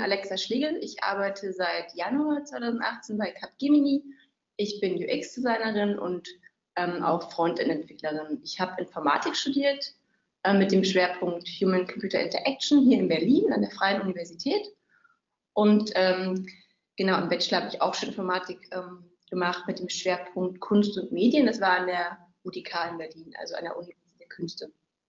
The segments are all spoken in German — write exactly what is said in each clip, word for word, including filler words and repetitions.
Alexa Schlegel. Ich arbeite seit Januar zweitausendachtzehn bei Capgemini. Ich bin U X-Designerin und ähm, auch Frontend-Entwicklerin. Ich habe Informatik studiert äh, mit dem Schwerpunkt Human-Computer Interaction hier in Berlin an der Freien Universität. Und ähm, genau, im Bachelor habe ich auch schon Informatik ähm, gemacht mit dem Schwerpunkt Kunst und Medien. Das war an der U T K in Berlin, also an der Universität der Künste.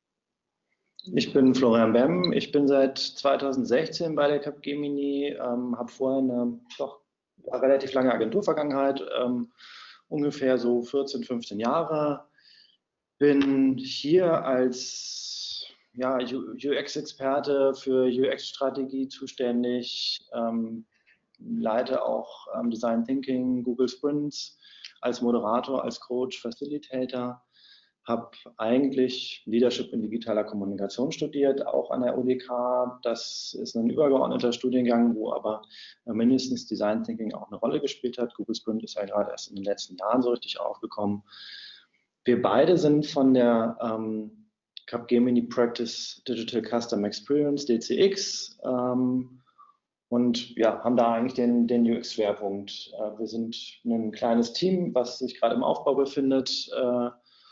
Ich bin Florian Bemm, ich bin seit zweitausendsechzehn bei der Capgemini, ähm, habe vorher eine doch relativ lange Agenturvergangenheit, ähm, ungefähr so vierzehn, fünfzehn Jahre. Bin hier als ja, U X-Experte für U X-Strategie zuständig, ähm, leite auch ähm, Design Thinking, Google Sprints als Moderator, als Coach, Facilitator. Habe eigentlich Leadership in digitaler Kommunikation studiert, auch an der U D K. Das ist ein übergeordneter Studiengang, wo aber mindestens Design Thinking auch eine Rolle gespielt hat. Google Sprint ist ja gerade erst in den letzten Jahren so richtig aufgekommen. Wir beide sind von der ähm, Capgemini Practice Digital Customer Experience, D C X, ähm, und ja, haben da eigentlich den, den U X-Schwerpunkt. Äh, wir sind ein kleines Team, was sich gerade im Aufbau befindet, äh,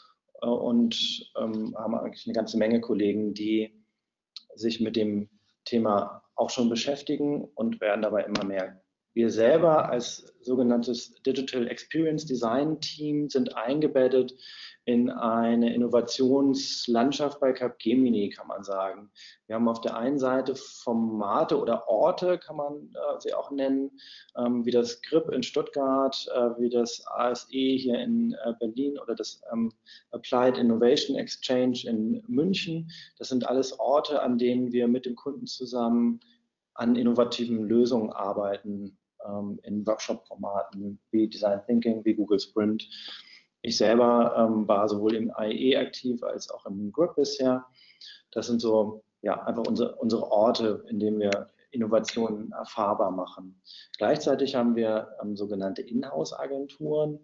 und ähm, haben eigentlich eine ganze Menge Kollegen, die sich mit dem Thema auch schon beschäftigen und werden dabei immer mehr. Wir selber als sogenanntes Digital Experience Design Team sind eingebettet in eine Innovationslandschaft bei Capgemini, kann man sagen. Wir haben auf der einen Seite Formate oder Orte, kann man äh, sie auch nennen, ähm, wie das Grip in Stuttgart, äh, wie das A S E hier in äh, Berlin oder das ähm, Applied Innovation Exchange in München. Das sind alles Orte, an denen wir mit dem Kunden zusammen an innovativen Lösungen arbeiten, ähm, in Workshop-Formaten wie Design Thinking, wie Google Sprint. Ich selber ähm, war sowohl im I E aktiv als auch im Grip bisher. Das sind so ja, einfach unsere, unsere Orte, in denen wir Innovationen erfahrbar machen. Gleichzeitig haben wir ähm, sogenannte Inhouse-Agenturen,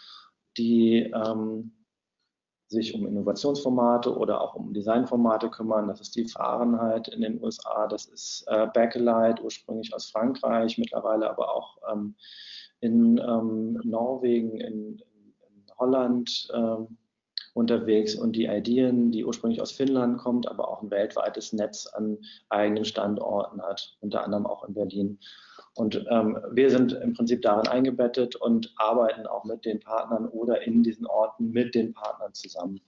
die ähm, sich um Innovationsformate oder auch um Designformate kümmern. Das ist die Fahrenheit in den U S A, das ist äh, Backlight, ursprünglich aus Frankreich, mittlerweile aber auch ähm, in ähm, Norwegen, in, in Holland ähm, unterwegs, und die Ideen, die ursprünglich aus Finnland kommt, aber auch ein weltweites Netz an eigenen Standorten hat, unter anderem auch in Berlin. Und ähm, wir sind im Prinzip darin eingebettet und arbeiten auch mit den Partnern oder in diesen Orten mit den Partnern zusammen.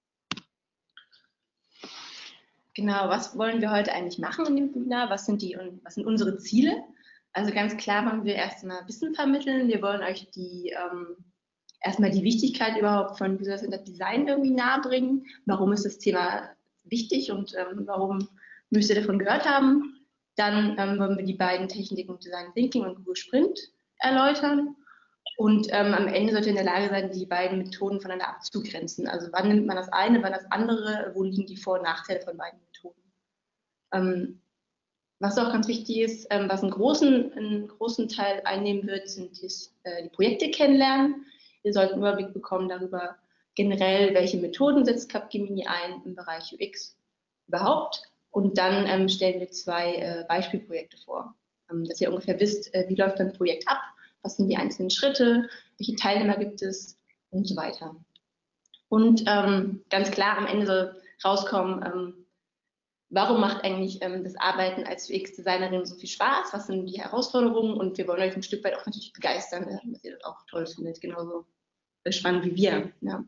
Genau, was wollen wir heute eigentlich machen in dem Webinar? Was sind, die, was sind unsere Ziele? Also ganz klar wollen wir erstmal Wissen vermitteln. Wir wollen euch die, ähm, erstmal die Wichtigkeit überhaupt von User-Centered Design irgendwie nahebringen. Warum ist das Thema wichtig und ähm, warum müsst ihr davon gehört haben? Dann ähm, wollen wir die beiden Techniken Design Thinking und Google Sprint erläutern. Und ähm, am Ende sollte ihr in der Lage sein, die beiden Methoden voneinander abzugrenzen. Also wann nimmt man das eine, wann das andere, wo liegen die Vor- und Nachteile von beiden Methoden. Ähm, was auch ganz wichtig ist, ähm, was einen großen, einen großen Teil einnehmen wird, sind dies, äh, die Projekte kennenlernen. Ihr sollt einen Überblick bekommen darüber generell, welche Methoden setzt Capgemini ein im Bereich U X überhaupt. Und dann ähm, stellen wir zwei äh, Beispielprojekte vor, ähm, dass ihr ungefähr wisst, äh, wie läuft ein Projekt ab, was sind die einzelnen Schritte, welche Teilnehmer gibt es und so weiter. Und ähm, ganz klar, am Ende soll rauskommen, ähm, warum macht eigentlich ähm, das Arbeiten als U X-Designerin so viel Spaß, was sind die Herausforderungen, und wir wollen euch ein Stück weit auch natürlich begeistern, dass ihr das auch toll findet, genauso spannend wie wir. Ja.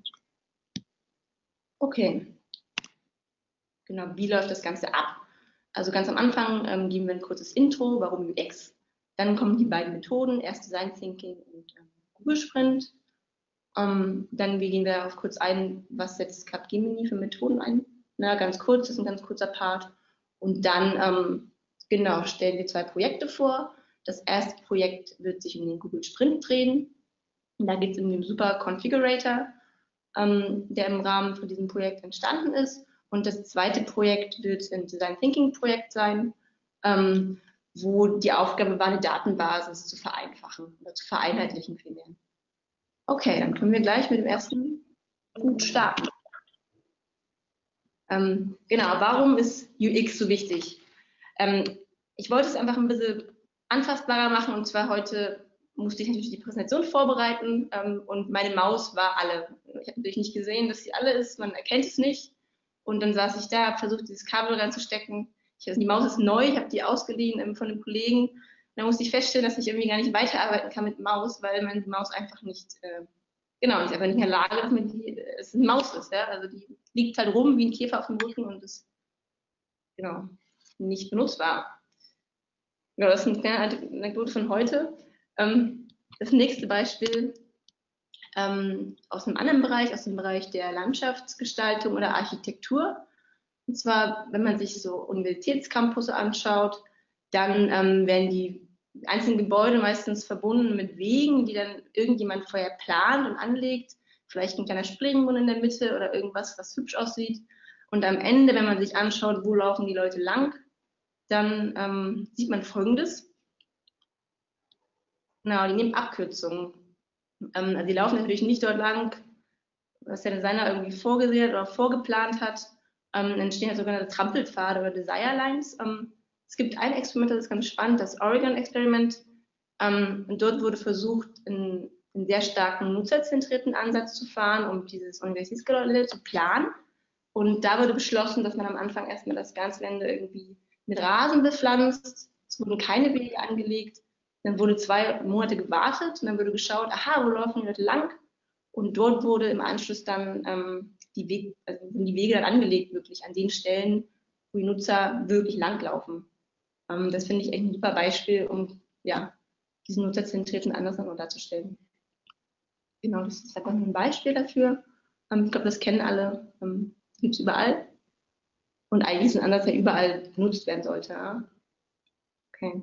Okay. Genau, wie läuft das Ganze ab? Also ganz am Anfang ähm, geben wir ein kurzes Intro, warum U X. Dann kommen die beiden Methoden, erst Design Thinking und ähm, Google Sprint. Ähm, dann gehen wir darauf kurz ein, was setzt Capgemini für Methoden ein. Na, ganz kurz, das ist ein ganz kurzer Part. Und dann ähm, genau, stellen wir zwei Projekte vor. Das erste Projekt wird sich um den Google Sprint drehen. Und da geht es um den Super Configurator, ähm, der im Rahmen von diesem Projekt entstanden ist. Und das zweite Projekt wird ein Design Thinking Projekt sein, ähm, wo die Aufgabe war, eine Datenbasis zu vereinfachen oder zu vereinheitlichen vielmehr. Okay, dann können wir gleich mit dem ersten gut starten. Ähm, genau, warum ist U X so wichtig? Ähm, ich wollte es einfach ein bisschen anfassbarer machen, und zwar heute musste ich natürlich die Präsentation vorbereiten ähm, und meine Maus war alle. Ich habe natürlich nicht gesehen, dass sie alle ist, man erkennt es nicht. Und dann saß ich da, habe versucht, dieses Kabel reinzustecken. Ich, also die Maus ist neu, ich habe die ausgeliehen ähm, von einem Kollegen. Und dann musste ich feststellen, dass ich irgendwie gar nicht weiterarbeiten kann mit Maus, weil meine Maus einfach nicht, äh, genau, ich einfach nicht in der Lage, dass man die, äh, es eine Maus ist. Ja? Also die liegt halt rum wie ein Käfer auf dem Rücken und ist, genau, nicht benutzbar. Ja, das ist eine kleine Anekdote von heute. Ähm, das nächste Beispiel ähm, aus einem anderen Bereich, aus dem Bereich der Landschaftsgestaltung oder Architektur. Und zwar, wenn man sich so Universitätscampus anschaut, dann ähm, werden die einzelnen Gebäude meistens verbunden mit Wegen, die dann irgendjemand vorher plant und anlegt. Vielleicht ein kleiner Springbrunnen in der Mitte oder irgendwas, was hübsch aussieht. Und am Ende, wenn man sich anschaut, wo laufen die Leute lang, dann ähm, sieht man Folgendes. Genau, die nehmen Abkürzungen. Ähm, also die laufen natürlich nicht dort lang, was der Designer irgendwie vorgesehen hat oder vorgeplant hat. Ähm, dann entstehen halt sogenannte Trampelpfade oder Desire Lines. Ähm, es gibt ein Experiment, das ist ganz spannend, das Oregon-Experiment. Ähm, und dort wurde versucht, einen, einen sehr starken nutzerzentrierten Ansatz zu fahren, um dieses Universitätsgelände zu planen. Und da wurde beschlossen, dass man am Anfang erstmal das ganze Gelände irgendwie mit Rasen bepflanzt. Es wurden keine Wege angelegt. Dann wurde zwei Monate gewartet und dann wurde geschaut, aha, wo laufen die Leute lang? Und dort wurde im Anschluss dann ähm, die, Weg, also die Wege dann angelegt, wirklich an den Stellen, wo die Nutzer wirklich langlaufen. Ähm, das finde ich echt ein super Beispiel, um ja, diesen nutzerzentrierten Ansatz nochmal darzustellen. Genau, das ist einfach ein Beispiel dafür. Ähm, ich glaube, das kennen alle, ähm, gibt es überall. Und eigentlich ist ein Ansatz, der überall genutzt werden sollte. Ja? Okay.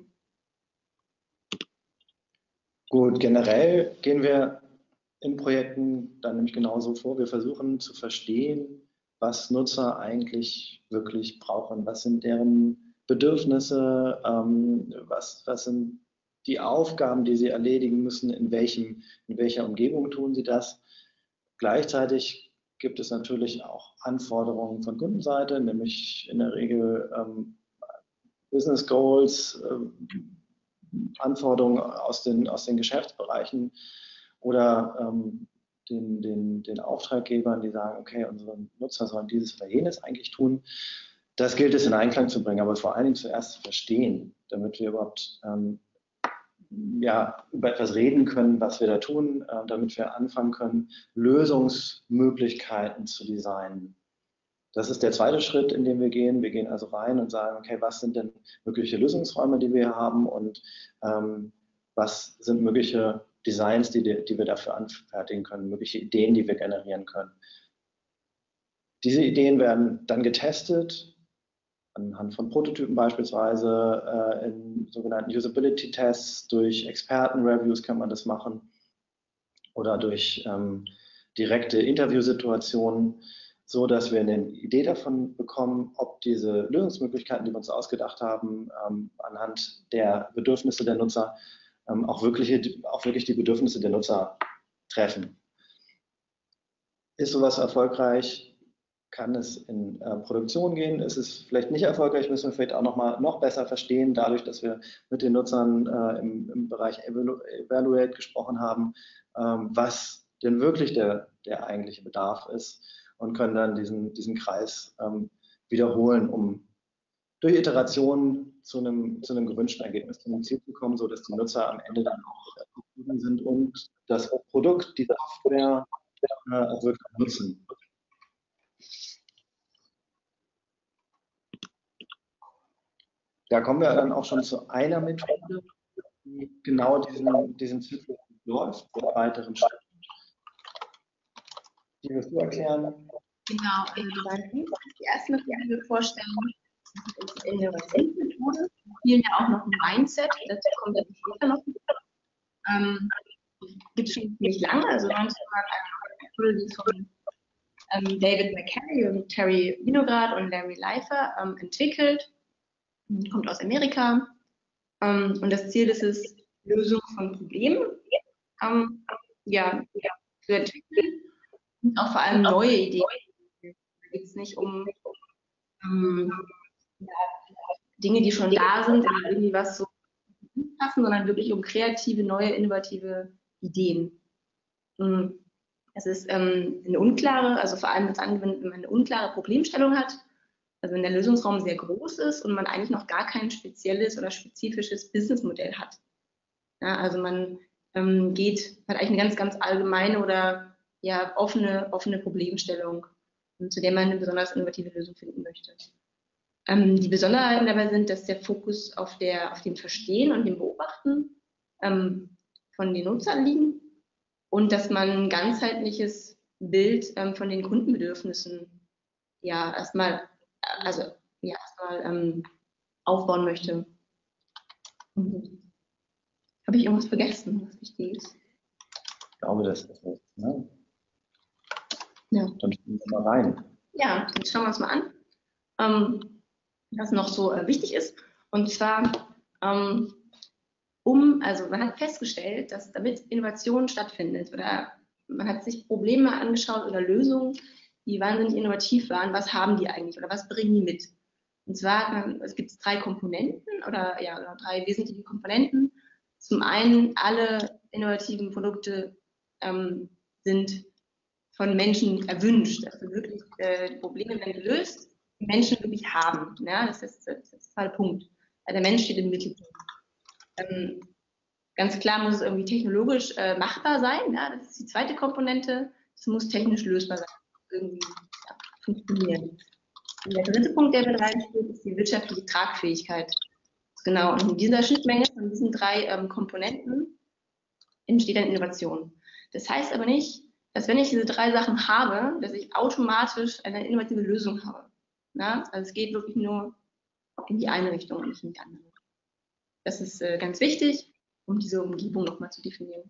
Gut, generell gehen wir in Projekten dann nämlich genauso vor. Wir versuchen zu verstehen, was Nutzer eigentlich wirklich brauchen. Was sind deren Bedürfnisse? Ähm, was, was sind die Aufgaben, die sie erledigen müssen? In, welchem, in welcher Umgebung tun sie das? Gleichzeitig gibt es natürlich auch Anforderungen von Kundenseite, nämlich in der Regel ähm, Business Goals, äh, Anforderungen aus den, aus den Geschäftsbereichen oder ähm, den, den, den Auftraggebern, die sagen, okay, unsere Nutzer sollen dieses oder jenes eigentlich tun. Das gilt es in Einklang zu bringen, aber vor allen Dingen zuerst zu verstehen, damit wir überhaupt ähm, ja, über etwas reden können, was wir da tun, äh, damit wir anfangen können, Lösungsmöglichkeiten zu designen. Das ist der zweite Schritt, in den wir gehen. Wir gehen also rein und sagen, okay, was sind denn mögliche Lösungsräume, die wir haben und ähm, was sind mögliche Designs, die, die wir dafür anfertigen können, mögliche Ideen, die wir generieren können. Diese Ideen werden dann getestet, anhand von Prototypen beispielsweise, äh, in sogenannten Usability-Tests, durch Experten-Reviews kann man das machen oder durch ähm, direkte Interviewsituationen, so dass wir eine Idee davon bekommen, ob diese Lösungsmöglichkeiten, die wir uns ausgedacht haben, ähm, anhand der Bedürfnisse der Nutzer ähm, auch, wirklich, auch wirklich die Bedürfnisse der Nutzer treffen. Ist sowas erfolgreich? Kann es in äh, Produktion gehen? Ist es vielleicht nicht erfolgreich? Müssen wir vielleicht auch noch mal noch besser verstehen, dadurch, dass wir mit den Nutzern äh, im, im Bereich Evalu Evaluate gesprochen haben, ähm, was denn wirklich der, der eigentliche Bedarf ist, und können dann diesen, diesen Kreis ähm, wiederholen, um durch Iterationen zu einem, zu einem gewünschten Ergebnis, zu einem Ziel zu kommen, sodass die Nutzer am Ende dann auch zufrieden sind und das Produkt, die Software äh, auch wirklich nutzen. Da kommen wir dann auch schon zu einer Methode, die genau diesen, diesen Zyklus läuft, mit weiteren Schritten. Die wirst du erklären? Genau, also die erste Methode, die wir vorstellen, ist die Innovationsmethode. Wir spielen ja auch noch ein Mindset, dazu kommt dann später noch. Ähm, gibt es schon ziemlich lange, also neunzehnhunderteinundneunzig von ähm, David McCary und Terry Winograd und Larry Leifer ähm, entwickelt. Kommt aus Amerika. Ähm, und das Ziel ist es, Lösung von Problemen ähm, ja, ja, zu entwickeln und auch vor allem neue Ideen. Da geht es nicht um ähm, ja, Dinge, die schon da sind, oder irgendwie was so passen, sondern wirklich um kreative, neue, innovative Ideen. Es ist ähm, eine unklare, also vor allem, wenn man eine unklare Problemstellung hat, also wenn der Lösungsraum sehr groß ist und man eigentlich noch gar kein spezielles oder spezifisches Businessmodell hat. Ja, also man ähm, geht, hat eigentlich eine ganz, ganz allgemeine oder ja, offene, offene Problemstellung, zu der man eine besonders innovative Lösung finden möchte. Ähm, die Besonderheiten dabei sind, dass der Fokus auf, der, auf dem Verstehen und dem Beobachten ähm, von den Nutzern liegt und dass man ein ganzheitliches Bild ähm, von den Kundenbedürfnissen ja erstmal also ja erstmal ähm, aufbauen möchte. Mhm. Habe ich irgendwas vergessen, was wichtig ist? Ich glaube, das ist es. Ne? Ja. Dann schauen wir mal rein. Ja, dann schauen wir uns mal an, ähm, was noch so äh, wichtig ist. Und zwar, ähm, um, also man hat festgestellt, dass damit Innovation stattfindet oder man hat sich Probleme angeschaut oder Lösungen, die wahnsinnig innovativ waren, was haben die eigentlich oder was bringen die mit? Und zwar es gibt drei Komponenten oder ja, drei wesentliche Komponenten. Zum einen, alle innovativen Produkte ähm, sind von Menschen erwünscht. Also wirklich äh, Probleme werden gelöst, die Menschen wirklich haben. Ja, das ist, das ist der Punkt. Also der Mensch steht im Mittelpunkt. Ähm, ganz klar muss es irgendwie technologisch äh, machbar sein. Ja, das ist die zweite Komponente. Es muss technisch lösbar sein. Irgendwie ja, funktionieren. Und der dritte Punkt, der mit reinspielt, ist die wirtschaftliche Tragfähigkeit. Genau, und in dieser Schnittmenge von diesen drei ähm, Komponenten entsteht dann Innovation. Das heißt aber nicht, dass wenn ich diese drei Sachen habe, dass ich automatisch eine innovative Lösung habe. Na? Also es geht wirklich nur in die eine Richtung und nicht in die andere. Das ist äh, ganz wichtig, um diese Umgebung nochmal zu definieren.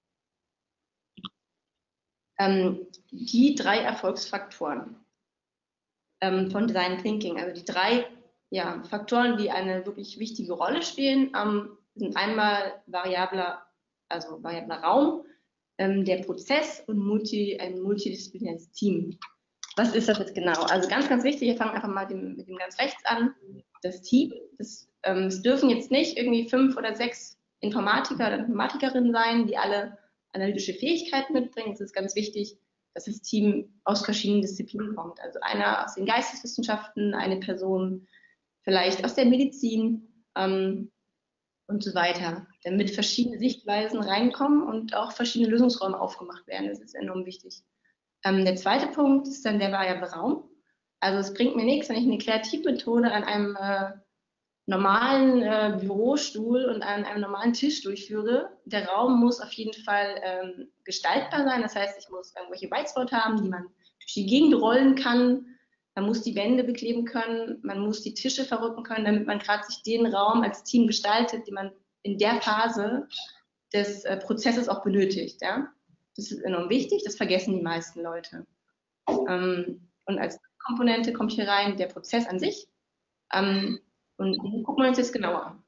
Ähm, die drei Erfolgsfaktoren ähm, von Design Thinking, also die drei ja, Faktoren, die eine wirklich wichtige Rolle spielen, ähm, sind einmal variabler, also variabler Raum, ähm, der Prozess und multi, ein multidisziplinäres Team. Was ist das jetzt genau? Also ganz, ganz wichtig, wir fangen einfach mal dem, mit dem ganz rechts an, das Team. Das, ähm, es dürfen jetzt nicht irgendwie fünf oder sechs Informatiker oder Informatikerinnen sein, die alle analytische Fähigkeiten mitbringen. Es ist ganz wichtig, dass das Team aus verschiedenen Disziplinen kommt. Also einer aus den Geisteswissenschaften, eine Person vielleicht aus der Medizin ähm, und so weiter, damit verschiedene Sichtweisen reinkommen und auch verschiedene Lösungsräume aufgemacht werden. Das ist enorm wichtig. Ähm, der zweite Punkt ist dann der variable Raum. Also es bringt mir nichts, wenn ich eine Kreativmethode an einem äh, normalen äh, Bürostuhl und an einem normalen Tisch durchführe. Der Raum muss auf jeden Fall ähm, gestaltbar sein. Das heißt, ich muss irgendwelche Whitespots haben, die man durch die Gegend rollen kann. Man muss die Wände bekleben können. Man muss die Tische verrücken können, damit man gerade sich den Raum als Team gestaltet, den man in der Phase des äh, Prozesses auch benötigt. Ja? Das ist enorm wichtig. Das vergessen die meisten Leute. Ähm, und als Komponente kommt hier rein der Prozess an sich. Ähm, Und den gucken wir uns jetzt genauer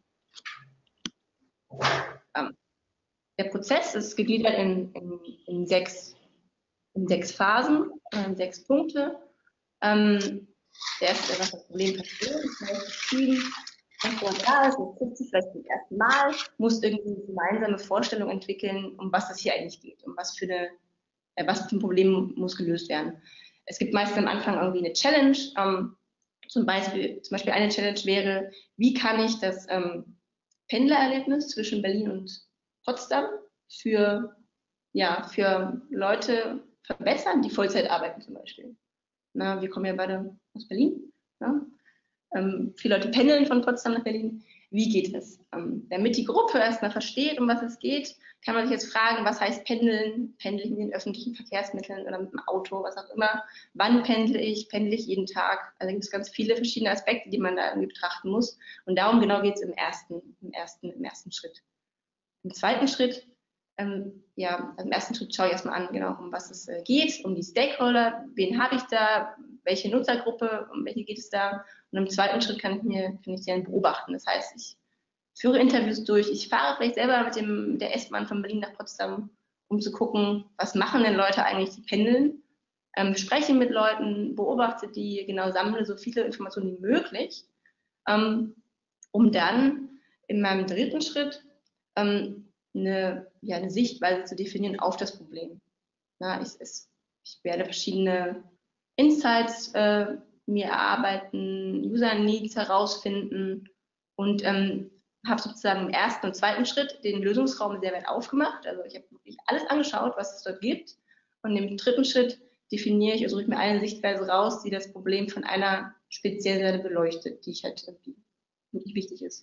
an. Der Prozess ist gegliedert in, in, in, sechs, in sechs Phasen, in sechs Punkte. Ähm, der erste, was das Problem versteht, das heißt, das Team, was da ist, das trifft sich vielleicht zum ersten Mal, muss irgendwie eine gemeinsame Vorstellung entwickeln, um was es hier eigentlich geht, um was für, eine, äh, was für ein Problem muss gelöst werden. Es gibt meistens am Anfang irgendwie eine Challenge. Ähm, Zum Beispiel, zum Beispiel eine Challenge wäre, wie kann ich das ähm, Pendlererlebnis zwischen Berlin und Potsdam für, ja, für Leute verbessern, die Vollzeit arbeiten zum Beispiel. Na, wir kommen ja beide aus Berlin. Ja? Ähm, viele Leute pendeln von Potsdam nach Berlin. Wie geht es? Ähm, damit die Gruppe erstmal versteht, um was es geht, kann man sich jetzt fragen, was heißt pendeln? Pendle ich mit den öffentlichen Verkehrsmitteln oder mit dem Auto, was auch immer? Wann pendle ich? Pendle ich jeden Tag? Also gibt es ganz viele verschiedene Aspekte, die man da irgendwie betrachten muss. Und darum genau geht es im ersten, im, ersten, im ersten Schritt. Im zweiten Schritt, ähm, ja, also im ersten Schritt schaue ich erstmal an, genau, um was es äh, geht, um die Stakeholder, wen habe ich da, welche Nutzergruppe, um welche geht es da. Und im zweiten Schritt kann ich mir, kann ich die dann beobachten. Das heißt, ich führe Interviews durch, ich fahre vielleicht selber mit dem, der S-Bahn von Berlin nach Potsdam, um zu gucken, was machen denn Leute eigentlich, die pendeln, ähm, spreche mit Leuten, beobachte die, genau, sammle so viele Informationen wie möglich, ähm, um dann in meinem dritten Schritt ähm, eine, ja, eine Sichtweise zu definieren auf das Problem. Na, ich, es, ich werde verschiedene Insights äh, mir erarbeiten, User-Needs herausfinden und ähm, habe sozusagen im ersten und zweiten Schritt den Lösungsraum sehr weit aufgemacht. Also ich habe wirklich alles angeschaut, was es dort gibt. Und im dritten Schritt definiere ich, also suche ich mir eine Sichtweise raus, die das Problem von einer speziellen Seite beleuchtet, die ich halt irgendwie wirklich wichtig ist.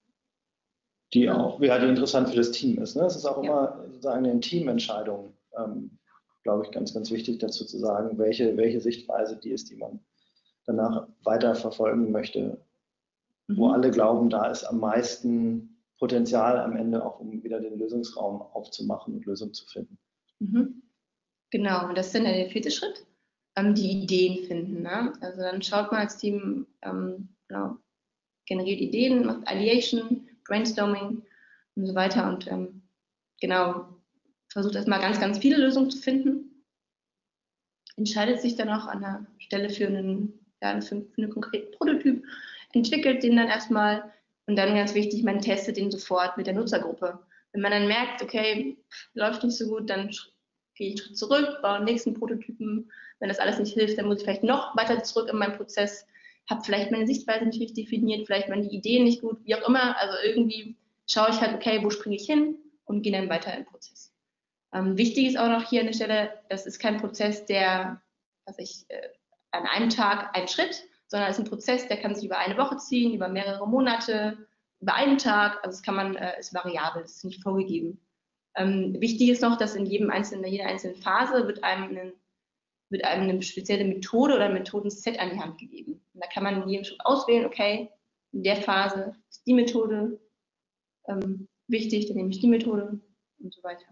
Die auch, ja, die interessant für das Team ist. Ne? Es ist auch Ja. immer sozusagen eine Teamentscheidung, ähm, glaube ich, ganz, ganz wichtig dazu zu sagen, welche, welche Sichtweise die ist, die man danach weiter verfolgen möchte, mhm. wo alle glauben, da ist am meisten Potenzial am Ende auch, um wieder den Lösungsraum aufzumachen und Lösungen zu finden. Mhm. Genau, und das ist dann der vierte Schritt, ähm, die Ideen finden. Ne? Also dann schaut man als Team, ähm, genau, generiert Ideen, macht Ideation, Brainstorming und so weiter und ähm, genau, versucht erstmal ganz, ganz viele Lösungen zu finden, entscheidet sich dann auch an der Stelle für einen, ja, für, für einen konkreten Prototyp, entwickelt den dann erstmal und dann ganz wichtig, man testet den sofort mit der Nutzergruppe. Wenn man dann merkt, okay, läuft nicht so gut, dann gehe ich einen Schritt zurück, baue den nächsten Prototypen. Wenn das alles nicht hilft, dann muss ich vielleicht noch weiter zurück in meinen Prozess, habe vielleicht meine Sichtweise nicht richtig definiert, vielleicht meine Ideen nicht gut, wie auch immer. Also irgendwie schaue ich halt, okay, wo springe ich hin und gehe dann weiter im Prozess. Ähm, wichtig ist auch noch hier an der Stelle, das ist kein Prozess, der, was ich, äh, an einem Tag einen Schritt, sondern es ist ein Prozess, der kann sich über eine Woche ziehen, über mehrere Monate, über einen Tag. Also es kann man, äh, ist variabel, es ist nicht vorgegeben. Ähm, wichtig ist noch, dass in jedem einzelnen, in jeder einzelnen Phase wird einem, einen, wird einem eine spezielle Methode oder ein Methodenset an die Hand gegeben. Und da kann man in jedem Schritt auswählen, okay, in der Phase ist die Methode ähm, wichtig, dann nehme ich die Methode und so weiter.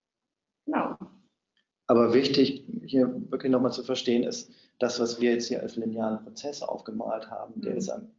Genau. Aber wichtig, hier wirklich nochmal zu verstehen, ist, das, was wir jetzt hier als linearen Prozess aufgemalt haben, mhm. der ist am,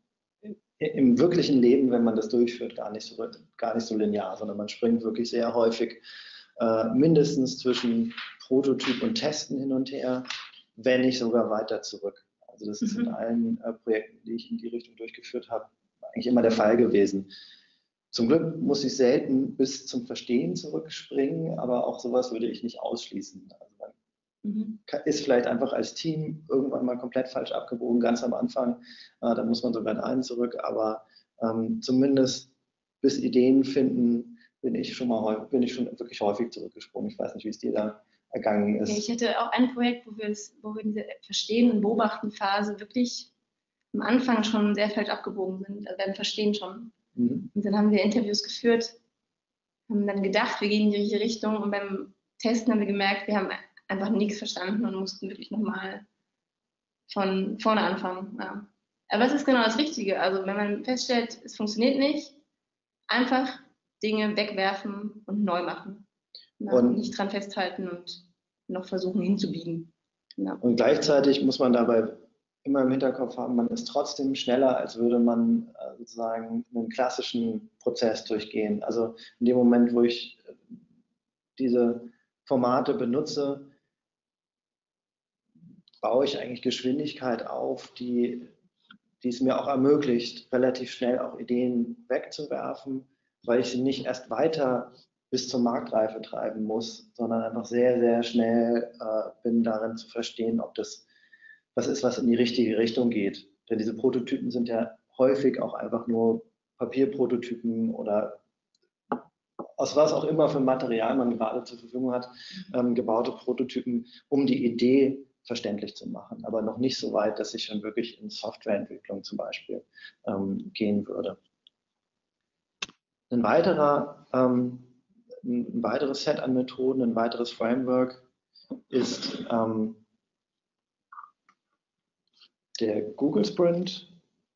im wirklichen Leben, wenn man das durchführt, gar nicht so, gar nicht so linear, sondern man springt wirklich sehr häufig äh, mindestens zwischen Prototyp und Testen hin und her, wenn nicht sogar weiter zurück. Also das ist mhm. in allen äh, Projekten, die ich in die Richtung durchgeführt habe, eigentlich immer der Fall gewesen. Zum Glück muss ich selten bis zum Verstehen zurückspringen, aber auch sowas würde ich nicht ausschließen. Also man mhm. ist vielleicht einfach als Team irgendwann mal komplett falsch abgebogen, ganz am Anfang. Äh, da muss man sogar in einen zurück, aber ähm, zumindest bis Ideen finden, bin ich schon mal bin ich schon wirklich häufig zurückgesprungen. Ich weiß nicht, wie es dir da ergangen ist. Ich hatte auch ein Projekt, wo wir, das, wo wir in dieser Verstehen- und Beobachten-Phase wirklich am Anfang schon sehr falsch abgebogen sind, also beim Verstehen schon. Mhm. Und dann haben wir Interviews geführt, haben dann gedacht, wir gehen in die richtige Richtung und beim Testen haben wir gemerkt, wir haben einfach nichts verstanden und mussten wirklich nochmal von vorne anfangen. Ja. Aber es ist genau das Richtige. Also wenn man feststellt, es funktioniert nicht, einfach Dinge wegwerfen und neu machen. Ja, und nicht dran festhalten und noch versuchen hinzubiegen. Ja. Und gleichzeitig muss man dabei immer im Hinterkopf haben, man ist trotzdem schneller, als würde man äh, sozusagen einen klassischen Prozess durchgehen. Also in dem Moment, wo ich diese Formate benutze, baue ich eigentlich Geschwindigkeit auf, die, die es mir auch ermöglicht, relativ schnell auch Ideen wegzuwerfen, weil ich sie nicht erst weiter bis zur Marktreife treiben muss, sondern einfach sehr, sehr schnell äh, bin darin zu verstehen, ob das was ist, was in die richtige Richtung geht. Denn diese Prototypen sind ja häufig auch einfach nur Papierprototypen oder aus was auch immer für Material man gerade zur Verfügung hat, ähm, gebaute Prototypen, um die Idee verständlich zu machen, aber noch nicht so weit, dass ich schon wirklich in Softwareentwicklung zum Beispiel ähm, gehen würde. Ein weiterer, ähm, ein weiteres Set an Methoden, ein weiteres Framework ist ähm, der Google Sprint,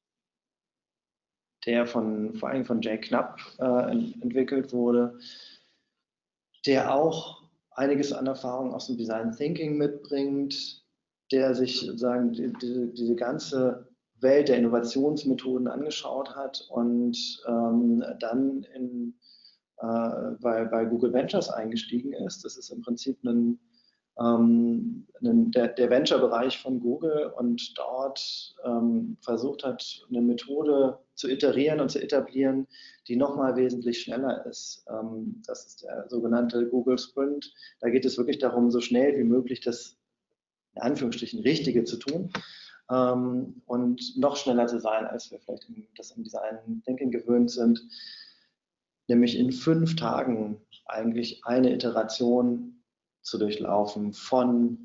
der von, vor allem von Jay Knapp äh, entwickelt wurde, der auch einiges an Erfahrung aus dem Design Thinking mitbringt, der sich sozusagen die, die, diese ganze Welt der Innovationsmethoden angeschaut hat und ähm, dann in, äh, bei, bei Google Ventures eingestiegen ist. Das ist im Prinzip ein Ähm, der, der Venture-Bereich von Google und dort ähm, versucht hat, eine Methode zu iterieren und zu etablieren, die nochmal wesentlich schneller ist. Ähm, das ist der sogenannte Google Sprint. Da geht es wirklich darum, so schnell wie möglich das in Anführungsstrichen Richtige zu tun ähm, und noch schneller zu sein, als wir vielleicht im, das im Design Thinking gewöhnt sind. Nämlich in fünf Tagen eigentlich eine Iteration zu durchlaufen von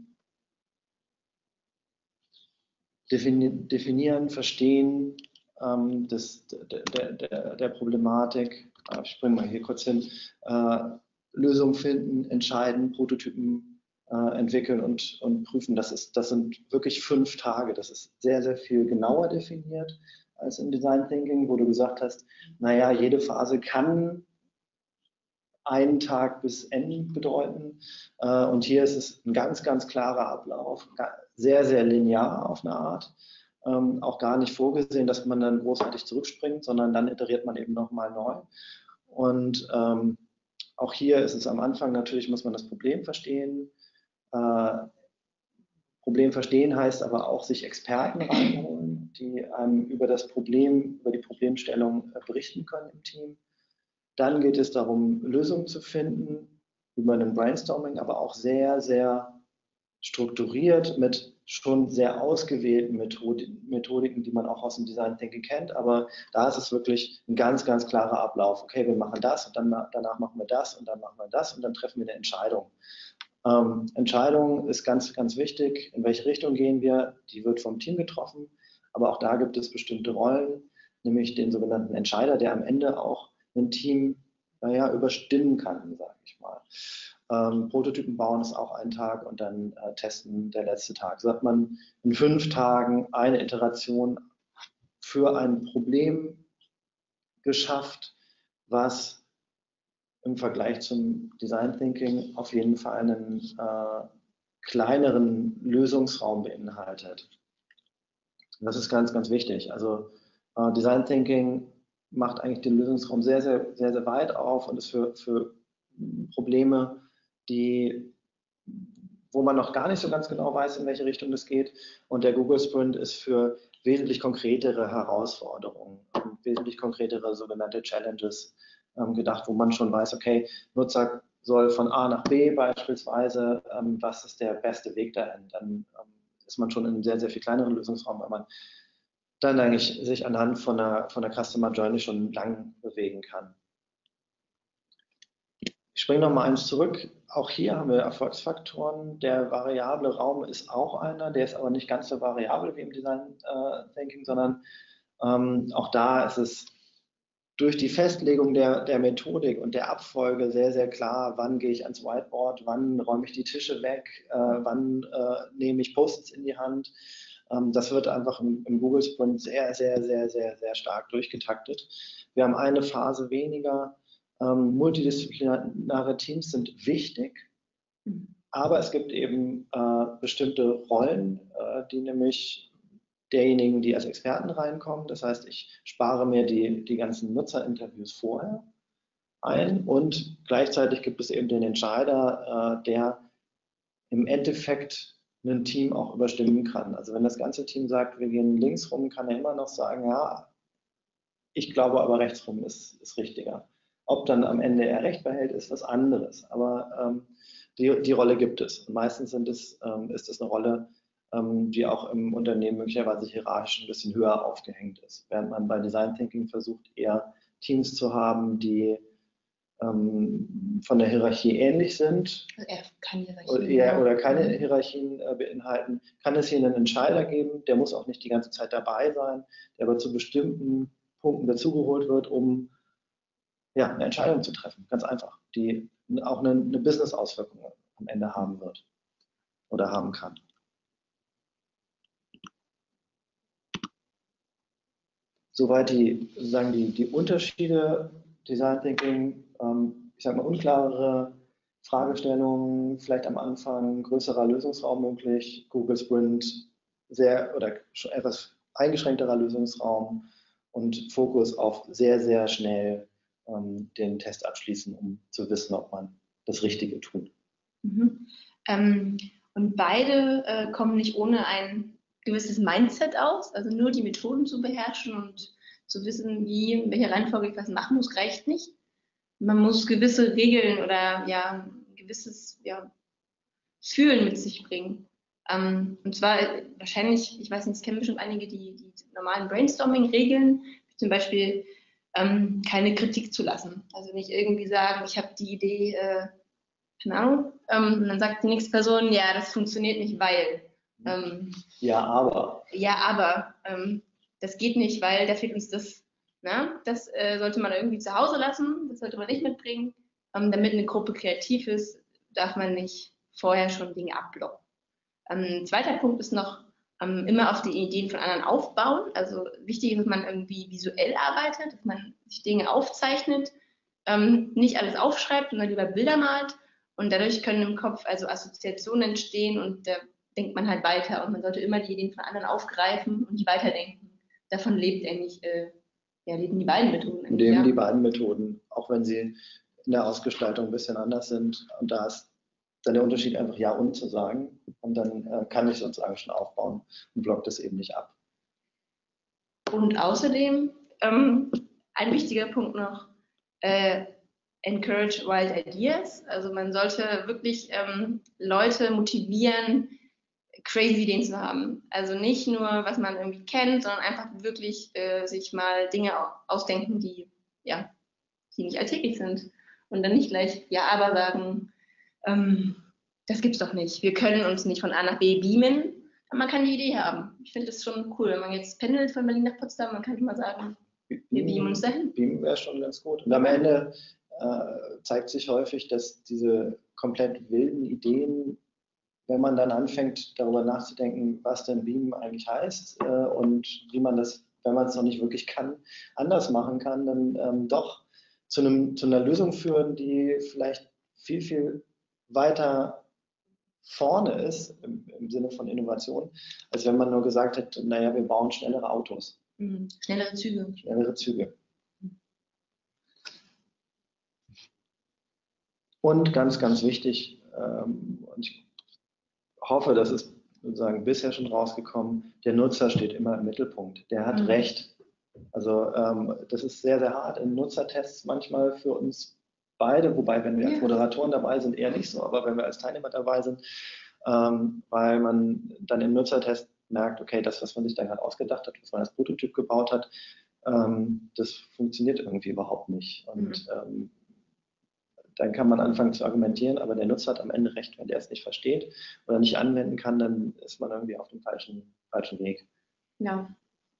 definieren, verstehen ähm, des, der, der, der Problematik, ich springe mal hier kurz hin, äh, Lösungen finden, entscheiden, Prototypen äh, entwickeln und, und prüfen. Das, ist, das sind wirklich fünf Tage. Das ist sehr, sehr viel genauer definiert als im Design Thinking, wo du gesagt hast, naja, jede Phase kann einen Tag bis N bedeuten. Äh, und hier ist es ein ganz, ganz klarer Ablauf, sehr, sehr linear auf eine Art. Ähm, auch gar nicht vorgesehen, dass man dann großartig zurückspringt, sondern dann iteriert man eben nochmal neu. Und ähm, auch hier ist es am Anfang natürlich, muss man das Problem verstehen. Äh, Problem verstehen heißt aber auch, sich Experten reinholen, die einem über das Problem, über die Problemstellung äh, berichten können im Team. Dann geht es darum, Lösungen zu finden über ein Brainstorming, aber auch sehr, sehr strukturiert mit schon sehr ausgewählten Methodiken, die man auch aus dem Design Thinking kennt. Aber da ist es wirklich ein ganz, ganz klarer Ablauf. Okay, wir machen das und dann danach machen wir das und dann machen wir das und dann treffen wir eine Entscheidung. Ähm, Entscheidung ist ganz, ganz wichtig. In welche Richtung gehen wir? Die wird vom Team getroffen. Aber auch da gibt es bestimmte Rollen, nämlich den sogenannten Entscheider, der am Ende auch ein Team, naja, überstimmen kann, sage ich mal. Ähm, Prototypen bauen ist auch ein Tag und dann äh, testen der letzte Tag. So hat man in fünf Tagen eine Iteration für ein Problem geschafft, was im Vergleich zum Design Thinking auf jeden Fall einen äh, kleineren Lösungsraum beinhaltet. Das ist ganz, ganz wichtig. Also äh, Design Thinking macht eigentlich den Lösungsraum sehr, sehr, sehr, sehr weit auf und ist für, für Probleme, die, wo man noch gar nicht so ganz genau weiß, in welche Richtung das geht. Und der Google Sprint ist für wesentlich konkretere Herausforderungen, wesentlich konkretere sogenannte Challenges ähm, gedacht, wo man schon weiß, okay, Nutzer soll von A nach B beispielsweise, ähm, was ist der beste Weg dahin? Dann ähm, ist man schon in einem sehr, sehr viel kleineren Lösungsraum, weil man dann eigentlich sich anhand von einer, von einer Customer Journey schon lang bewegen kann. Ich springe noch mal eins zurück. Auch hier haben wir Erfolgsfaktoren. Der variable Raum ist auch einer, der ist aber nicht ganz so variabel wie im Design äh, Thinking, sondern ähm, auch da ist es durch die Festlegung der, der Methodik und der Abfolge sehr, sehr klar, wann gehe ich ans Whiteboard, wann räume ich die Tische weg, äh, wann äh, nehme ich Post-its in die Hand. Ähm, das wird einfach im, im Google Sprint sehr, sehr, sehr, sehr, sehr stark durchgetaktet. Wir haben eine Phase weniger. Ähm, multidisziplinäre Teams sind wichtig, aber es gibt eben äh, bestimmte Rollen, äh, die nämlich derjenigen, die als Experten reinkommen. Das heißt, ich spare mir die, die ganzen Nutzerinterviews vorher ein und gleichzeitig gibt es eben den Entscheider, äh, der im Endeffekt ein Team auch überstimmen kann. Also wenn das ganze Team sagt, wir gehen links rum, kann er immer noch sagen, ja, ich glaube aber rechts rum ist, ist richtiger. Ob dann am Ende er recht behält, ist was anderes. Aber ähm, die, die Rolle gibt es. Und meistens sind es, ähm, ist es eine Rolle, ähm, die auch im Unternehmen möglicherweise hierarchisch ein bisschen höher aufgehängt ist. Während man bei Design Thinking versucht, eher Teams zu haben, die ähm, von der Hierarchie ähnlich sind eher keine Hierarchien, oder, eher, oder keine Hierarchien äh, beinhalten, kann es hier einen Entscheider geben, der muss auch nicht die ganze Zeit dabei sein, der aber zu bestimmten Punkten dazugeholt wird, um ja, eine Entscheidung zu treffen. Ganz einfach, die auch eine, eine Business-Auswirkung am Ende haben wird oder haben kann. Soweit die, sozusagen die, die Unterschiede, Design Thinking, ähm, ich sage mal unklarere Fragestellungen, vielleicht am Anfang größerer Lösungsraum möglich, Google Sprint sehr oder schon etwas eingeschränkterer Lösungsraum und Fokus auf sehr, sehr schnell ähm, den Test abschließen, um zu wissen, ob man das Richtige tut. Mhm. Ähm, und beide äh, kommen nicht ohne ein gewisses Mindset aus, also nur die Methoden zu beherrschen und zu wissen, wie, in welcher Reihenfolge ich was machen muss, reicht nicht. Man muss gewisse Regeln oder ja, ein gewisses ja, Fühlen mit sich bringen. Ähm, und zwar wahrscheinlich, ich weiß nicht, es kennen bestimmt einige, die, die normalen Brainstorming-Regeln, zum Beispiel ähm, keine Kritik zu lassen. Also nicht irgendwie sagen, ich habe die Idee, äh, keine Ahnung, ähm, und dann sagt die nächste Person, ja, das funktioniert nicht, weil. Ähm, ja, aber. Ja, aber ähm, das geht nicht, weil da fehlt uns das. Na? Das äh, sollte man irgendwie zu Hause lassen, das sollte man nicht mitbringen. Ähm, damit eine Gruppe kreativ ist, darf man nicht vorher schon Dinge abblocken. Ähm, zweiter Punkt ist noch, ähm, immer auf die Ideen von anderen aufbauen. Also wichtig ist, dass man irgendwie visuell arbeitet, dass man sich Dinge aufzeichnet, ähm, nicht alles aufschreibt, sondern lieber Bilder malt. Und dadurch können im Kopf also Assoziationen entstehen und da denkt man halt weiter. Und man sollte immer die Ideen von anderen aufgreifen und die weiterdenken. Davon lebt eigentlich, äh, ja, leben die beiden Methoden. Leben ja. die beiden Methoden, auch wenn sie in der Ausgestaltung ein bisschen anders sind. Und da ist dann der Unterschied einfach Ja und zu sagen. Und dann äh, kann ich sozusagen schon aufbauen und blockt das eben nicht ab. Und außerdem, ähm, ein wichtiger Punkt noch, äh, encourage wild ideas. Also man sollte wirklich ähm, Leute motivieren, crazy Ideen zu haben. Also nicht nur, was man irgendwie kennt, sondern einfach wirklich äh, sich mal Dinge ausdenken, die, ja, die nicht alltäglich sind. Und dann nicht gleich Ja, aber sagen, ähm, das gibt's doch nicht. Wir können uns nicht von A nach B beamen, aber man kann die Idee haben. Ich finde das schon cool, wenn man jetzt pendelt von Berlin nach Potsdam, man kann immer sagen, wir beamen uns dahin. Beamen wäre schon ganz gut. Und am Ende äh, zeigt sich häufig, dass diese komplett wilden Ideen, wenn man dann anfängt, darüber nachzudenken, was denn Beamen eigentlich heißt äh, und wie man das, wenn man es noch nicht wirklich kann, anders machen kann, dann ähm, doch zu, einem, zu einer Lösung führen, die vielleicht viel, viel weiter vorne ist, im, im Sinne von Innovation, als wenn man nur gesagt hätte, naja, wir bauen schnellere Autos. Mhm. Schnellere Züge. Schnellere Züge. Und ganz, ganz wichtig, ähm, und ich hoffe, das ist sozusagen bisher schon rausgekommen, der Nutzer steht immer im Mittelpunkt. Der hat mhm. Recht. Also ähm, das ist sehr, sehr hart in Nutzertests manchmal für uns beide, wobei, wenn wir ja. als Moderatoren dabei sind, eher nicht so, aber wenn wir als Teilnehmer dabei sind, ähm, weil man dann im Nutzertest merkt, okay, das, was man sich dann gerade ausgedacht hat, was man als Prototyp gebaut hat, ähm, das funktioniert irgendwie überhaupt nicht. Und mhm. ähm, dann kann man anfangen zu argumentieren, aber der Nutzer hat am Ende recht. Wenn der es nicht versteht oder nicht anwenden kann, dann ist man irgendwie auf dem falschen, falschen Weg. Ja.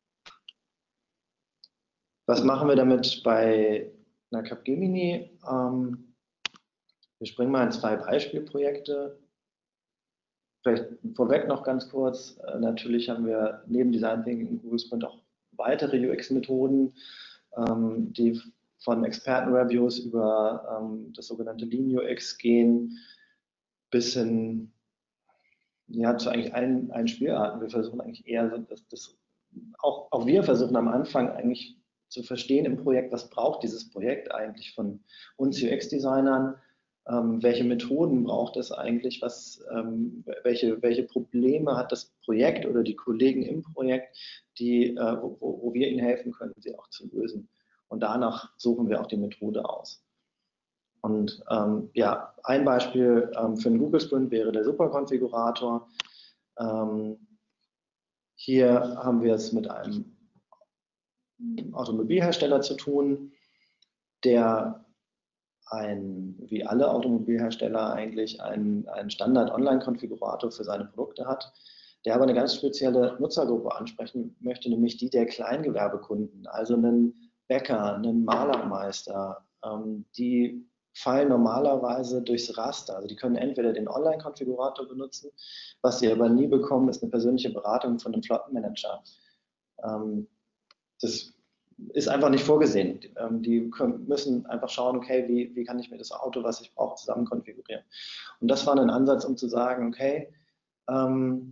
Was machen wir damit bei einer Capgemini? Ähm, wir springen mal in zwei Beispielprojekte. Vielleicht vorweg noch ganz kurz. Äh, natürlich haben wir neben Design Thinking und Google Sprint auch weitere U X-Methoden, ähm, die von Expertenreviews über ähm, das sogenannte Lean U X gehen, bis hin ja, zu eigentlich allen, allen Spielarten. Wir versuchen eigentlich eher, dass das, auch, auch wir versuchen am Anfang eigentlich zu verstehen im Projekt, was braucht dieses Projekt eigentlich von uns U X-Designern, ähm, welche Methoden braucht es eigentlich, was, ähm, welche, welche Probleme hat das Projekt oder die Kollegen im Projekt, die, äh, wo, wo wir ihnen helfen können, sie auch zu lösen. Und danach suchen wir auch die Methode aus. Und ähm, ja, ein Beispiel ähm, für einen Google Sprint wäre der Superkonfigurator. Ähm, hier haben wir es mit einem Automobilhersteller zu tun, der ein, wie alle Automobilhersteller eigentlich einen, einen Standard-Online-Konfigurator für seine Produkte hat, der aber eine ganz spezielle Nutzergruppe ansprechen möchte, nämlich die der Kleingewerbekunden, also einen Bäcker, einen Malermeister, ähm, die fallen normalerweise durchs Raster. Also die können entweder den Online-Konfigurator benutzen, was sie aber nie bekommen, ist eine persönliche Beratung von einem Flottenmanager. Ähm, das ist einfach nicht vorgesehen. Die können, müssen einfach schauen, okay, wie, wie kann ich mir das Auto, was ich brauche, zusammen konfigurieren. Und das war ein Ansatz, um zu sagen, okay, ähm,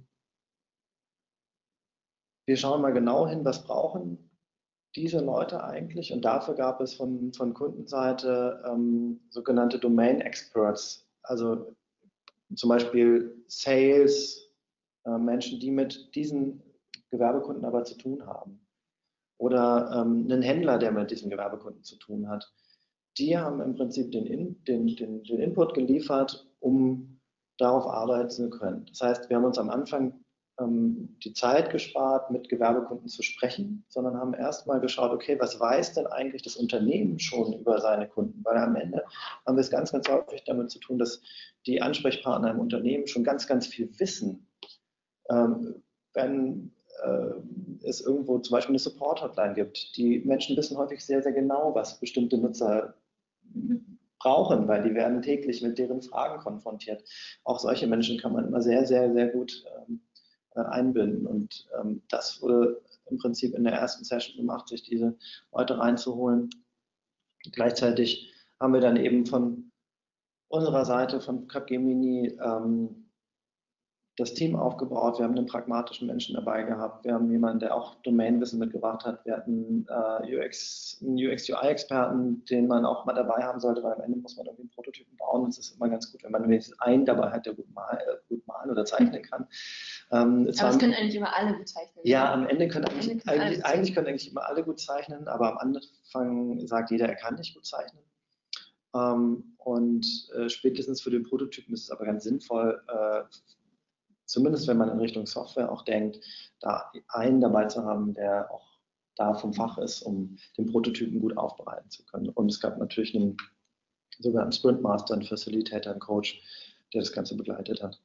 wir schauen mal genau hin, was brauchen diese Leute eigentlich, und dafür gab es von, von Kundenseite ähm, sogenannte Domain Experts, also zum Beispiel Sales, äh, Menschen, die mit diesen Gewerbekunden aber zu tun haben. oder ähm, einen Händler, der mit diesen Gewerbekunden zu tun hat. Die haben im Prinzip den, In, den, den, den Input geliefert, um darauf arbeiten zu können. Das heißt, wir haben uns am Anfang ähm, die Zeit gespart, mit Gewerbekunden zu sprechen, sondern haben erstmal geschaut, okay, was weiß denn eigentlich das Unternehmen schon über seine Kunden? Weil am Ende haben wir es ganz, ganz häufig damit zu tun, dass die Ansprechpartner im Unternehmen schon ganz, ganz viel wissen. Ähm, wenn äh, es irgendwo zum Beispiel eine Support-Hotline gibt, die Menschen wissen häufig sehr, sehr genau, was bestimmte Nutzer brauchen, weil die werden täglich mit deren Fragen konfrontiert. Auch solche Menschen kann man immer sehr, sehr, sehr gut ähm, einbinden. Und ähm, das wurde im Prinzip in der ersten Session gemacht, sich diese Leute reinzuholen. Gleichzeitig haben wir dann eben von unserer Seite von Capgemini ähm, das Team aufgebaut. Wir haben einen pragmatischen Menschen dabei gehabt. Wir haben jemanden, der auch Domainwissen mitgebracht hat. Wir hatten äh, U X, einen U X-U I-Experten, den man auch mal dabei haben sollte, weil am Ende muss man irgendwie einen Prototypen bauen. Und es ist immer ganz gut, wenn man wenigstens einen dabei hat, der gut, mal, äh, gut malen oder zeichnen kann. Ähm, es aber es können eigentlich immer alle gut zeichnen. Ja, am Ende können eigentlich, Ende können eigentlich, eigentlich können eigentlich immer alle gut zeichnen, aber am Anfang sagt jeder, er kann nicht gut zeichnen. Ähm, und äh, spätestens für den Prototypen ist es aber ganz sinnvoll, äh, zumindest wenn man in Richtung Software auch denkt, da einen dabei zu haben, der auch da vom Fach ist, um den Prototypen gut aufbereiten zu können. Und es gab natürlich einen sogenannten Sprint Master, einen Facilitator, einen Coach, der das Ganze begleitet hat.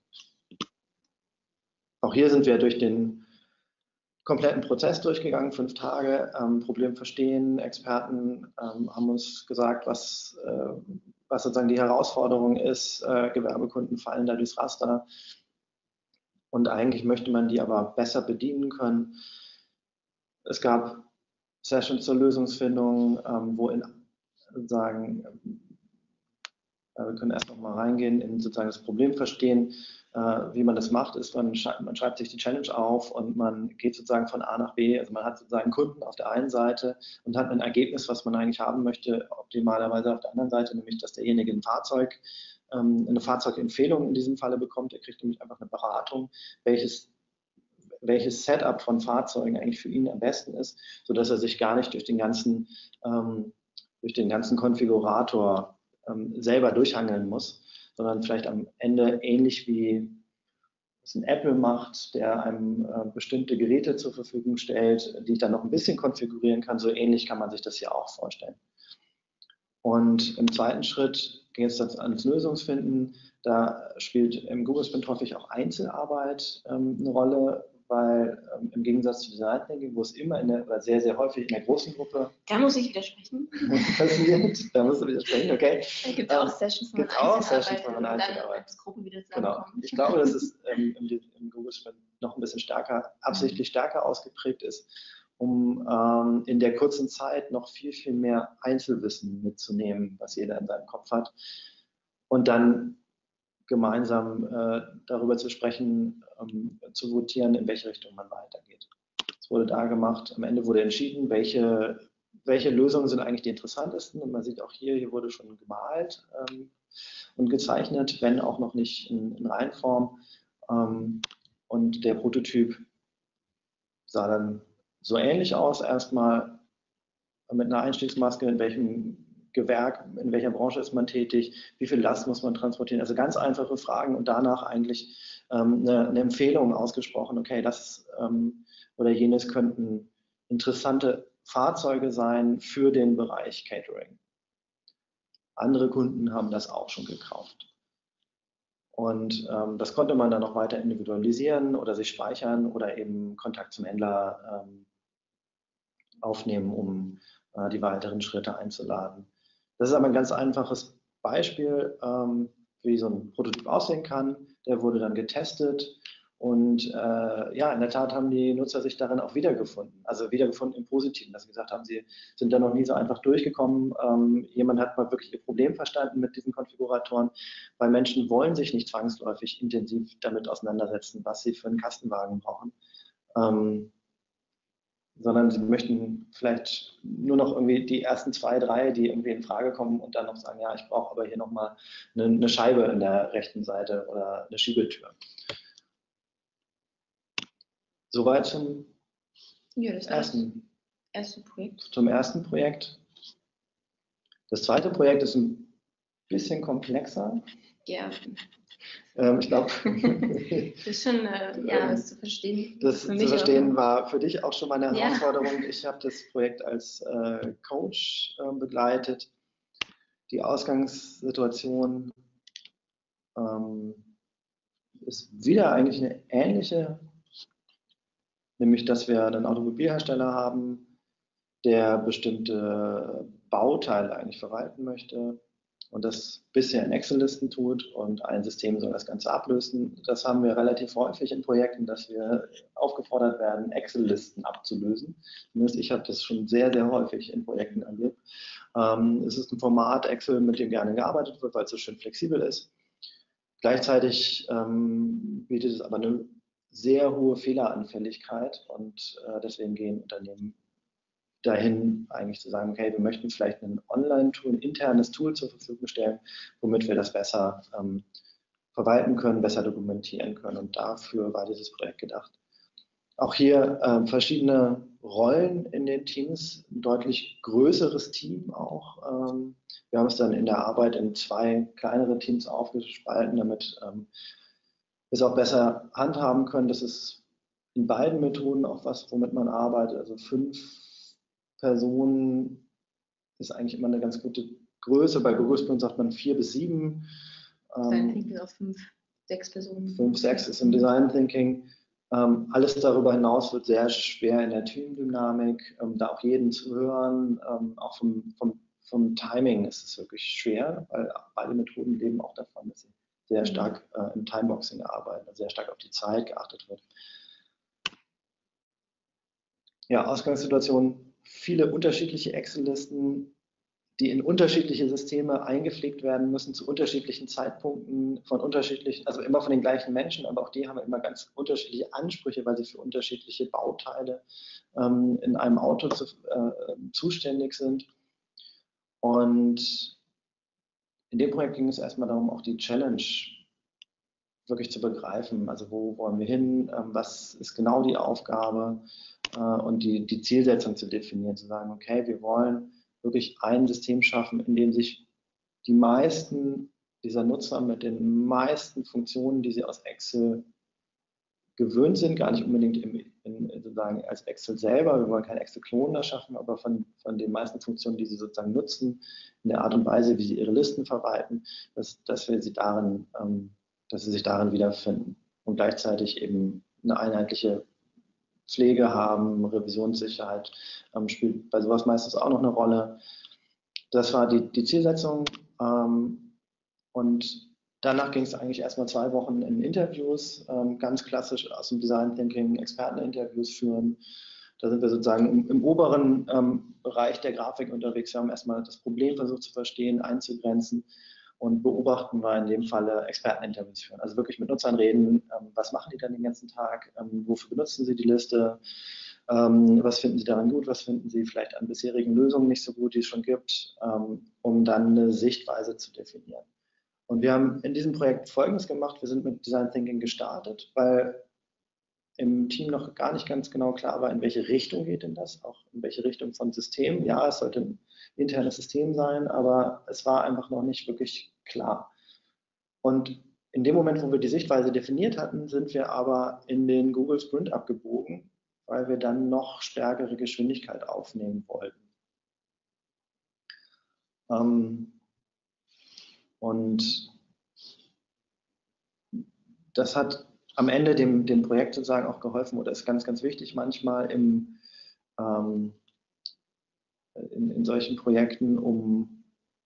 Auch hier sind wir durch den kompletten Prozess durchgegangen, fünf Tage, ähm, Problem verstehen. Experten ähm, haben uns gesagt, was, äh, was sozusagen die Herausforderung ist. Äh, Gewerbekunden fallen da durchs Raster. Und eigentlich möchte man die aber besser bedienen können. Es gab Sessions zur Lösungsfindung, ähm, wo in sozusagen, äh, wir können erst noch mal reingehen in sozusagen das Problem verstehen. Äh, wie man das macht, ist, man, sch man schreibt sich die Challenge auf und man geht sozusagen von A nach B. Also man hat sozusagen Kunden auf der einen Seite und hat ein Ergebnis, was man eigentlich haben möchte, optimalerweise auf der anderen Seite, nämlich dass derjenige ein Fahrzeug eine Fahrzeugempfehlung in diesem Falle bekommt. Er kriegt nämlich einfach eine Beratung, welches, welches Setup von Fahrzeugen eigentlich für ihn am besten ist, sodass er sich gar nicht durch den ganzen, ähm, durch den ganzen Konfigurator ähm, selber durchhangeln muss, sondern vielleicht am Ende ähnlich wie es ein Apple macht, der einem äh, bestimmte Geräte zur Verfügung stellt, die ich dann noch ein bisschen konfigurieren kann. So ähnlich kann man sich das hier auch vorstellen. Und im zweiten Schritt ging es dann ans Lösungsfinden. Da spielt im Google Sprint häufig auch Einzelarbeit ähm, eine Rolle, weil ähm, im Gegensatz zu Design Thinking, wo es immer in der, oder sehr, sehr häufig in der großen Gruppe da muss ich widersprechen. passiert, da musst du widersprechen, okay. Da gibt es auch Sessions, wo man Einzelarbeit und dann als Gruppen wieder zusammenkommen. Genau. Ich glaube, dass es ähm, im, im Google Sprint noch ein bisschen stärker, absichtlich stärker ausgeprägt ist, um ähm, in der kurzen Zeit noch viel, viel mehr Einzelwissen mitzunehmen, was jeder in seinem Kopf hat. Und dann gemeinsam äh, darüber zu sprechen, ähm, zu votieren, in welche Richtung man weitergeht. Es wurde da gemacht, am Ende wurde entschieden, welche, welche Lösungen sind eigentlich die interessantesten. Und man sieht auch hier, hier wurde schon gemalt ähm, und gezeichnet, wenn auch noch nicht in, in Reihenform. Ähm, und der Prototyp sah dann so ähnlich aus, erstmal mit einer Einstiegsmaske, in welchem Gewerk, in welcher Branche ist man tätig, wie viel Last muss man transportieren, also ganz einfache Fragen und danach eigentlich ähm, eine, eine Empfehlung ausgesprochen, okay, das ähm, oder jenes könnten interessante Fahrzeuge sein für den Bereich Catering. Andere Kunden haben das auch schon gekauft. Und ähm, das konnte man dann noch weiter individualisieren oder sich speichern oder eben Kontakt zum Händler ähm, aufnehmen, um äh, die weiteren Schritte einzuladen. Das ist aber ein ganz einfaches Beispiel, ähm, wie so ein Prototyp aussehen kann. Der wurde dann getestet und äh, ja, in der Tat haben die Nutzer sich darin auch wiedergefunden. Also wiedergefunden im Positiven, dass sie gesagt haben, sie sind da noch nie so einfach durchgekommen. Ähm, jemand hat mal wirklich ihr Problem verstanden mit diesen Konfiguratoren, weil Menschen wollen sich nicht zwangsläufig intensiv damit auseinandersetzen, was sie für einen Kastenwagen brauchen. Ähm, sondern sie möchten vielleicht nur noch irgendwie die ersten zwei, drei, die irgendwie in Frage kommen und dann noch sagen, ja, ich brauche aber hier nochmal eine, eine Scheibe in der rechten Seite oder eine Schiebetür. Soweit zum ja, das ersten erste Projekt? Zum ersten Projekt. Das zweite Projekt ist ein bisschen komplexer. Ja. Ähm, ich glaube, das ist schon, äh, ja, das zu verstehen. Das für zu verstehen auch. war für dich auch schon mal eine ja. Herausforderung. Ich habe das Projekt als äh, Coach äh, begleitet. Die Ausgangssituation ähm, ist wieder eigentlich eine ähnliche, nämlich dass wir einen Automobilhersteller haben, der bestimmte Bauteile eigentlich verwalten möchte und das bisher in Excel-Listen tut und ein System soll das Ganze ablösen. Das haben wir relativ häufig in Projekten, dass wir aufgefordert werden, Excel-Listen abzulösen. Zumindest ich habe das schon sehr, sehr häufig in Projekten erlebt. Ähm, es ist ein Format Excel, mit dem gerne gearbeitet wird, weil es so schön flexibel ist. Gleichzeitig ähm, bietet es aber eine sehr hohe Fehleranfälligkeit und äh, deswegen gehen Unternehmen dahin, eigentlich zu sagen, okay, wir möchten vielleicht ein Online-Tool, ein internes Tool zur Verfügung stellen, womit wir das besser ähm, verwalten können, besser dokumentieren können. Und dafür war dieses Projekt gedacht. Auch hier äh, verschiedene Rollen in den Teams, ein deutlich größeres Team auch. Ähm, wir haben es dann in der Arbeit in zwei kleinere Teams aufgespalten, damit ähm, wir es auch besser handhaben können. Das ist in beiden Methoden auch was, womit man arbeitet. Also fünf Personen ist eigentlich immer eine ganz gute Größe. Bei Google Sprint sagt man vier bis sieben. Design Thinking auf fünf, sechs Personen. Fünf, sechs ist im Design Thinking. Ähm, alles darüber hinaus wird sehr schwer in der Teamdynamik, ähm, da auch jeden zu hören. Ähm, auch vom, vom, vom Timing ist es wirklich schwer, weil beide Methoden leben auch davon, dass sie sehr stark äh, im Timeboxing arbeiten, also sehr stark auf die Zeit geachtet wird. Ja, Ausgangssituation, viele unterschiedliche Excel-Listen, die in unterschiedliche Systeme eingepflegt werden müssen zu unterschiedlichen Zeitpunkten von unterschiedlichen, also immer von den gleichen Menschen, aber auch die haben immer ganz unterschiedliche Ansprüche, weil sie für unterschiedliche Bauteile ähm, in einem Auto zu, äh, zuständig sind. Und in dem Projekt ging es erstmal darum, auch die Challenge wirklich zu begreifen. Also wo wollen wir hin, ähm, was ist genau die Aufgabe äh, und die, die Zielsetzung zu definieren, zu sagen, okay, wir wollen wirklich ein System schaffen, in dem sich die meisten dieser Nutzer mit den meisten Funktionen, die sie aus Excel gewöhnt sind, gar nicht unbedingt im, in, sozusagen als Excel selber, wir wollen keinen Excel-Klon da schaffen, aber von, von den meisten Funktionen, die sie sozusagen nutzen, in der Art und Weise, wie sie ihre Listen verwalten, dass, dass wir sie darin, ähm, dass sie sich darin wiederfinden und gleichzeitig eben eine einheitliche Pflege haben, Revisionssicherheit ähm, spielt bei sowas meistens auch noch eine Rolle. Das war die, die Zielsetzung ähm, und danach ging es eigentlich erstmal zwei Wochen in Interviews, ähm, ganz klassisch aus dem Design Thinking, Experteninterviews führen. Da sind wir sozusagen im, im oberen ähm, Bereich der Grafik unterwegs. Wir haben erstmal das Problem versucht zu verstehen, einzugrenzen und beobachten wir in dem Falle Experteninterviews führen. Also wirklich mit Nutzern reden, ähm, was machen die dann den ganzen Tag, ähm, wofür benutzen sie die Liste, ähm, was finden sie daran gut, was finden sie vielleicht an bisherigen Lösungen nicht so gut, die es schon gibt, ähm, um dann eine Sichtweise zu definieren. Und wir haben in diesem Projekt Folgendes gemacht. Wir sind mit Design Thinking gestartet, weil im Team noch gar nicht ganz genau klar war, in welche Richtung geht denn das, auch in welche Richtung von System. Ja, es sollte ein internes System sein, aber es war einfach noch nicht wirklich klar. Und in dem Moment, wo wir die Sichtweise definiert hatten, sind wir aber in den Google Sprint abgebogen, weil wir dann noch stärkere Geschwindigkeit aufnehmen wollten. Ähm, und das hat am Ende dem, dem Projekt sozusagen auch geholfen oder ist ganz, ganz wichtig manchmal im, ähm, in, in solchen Projekten, um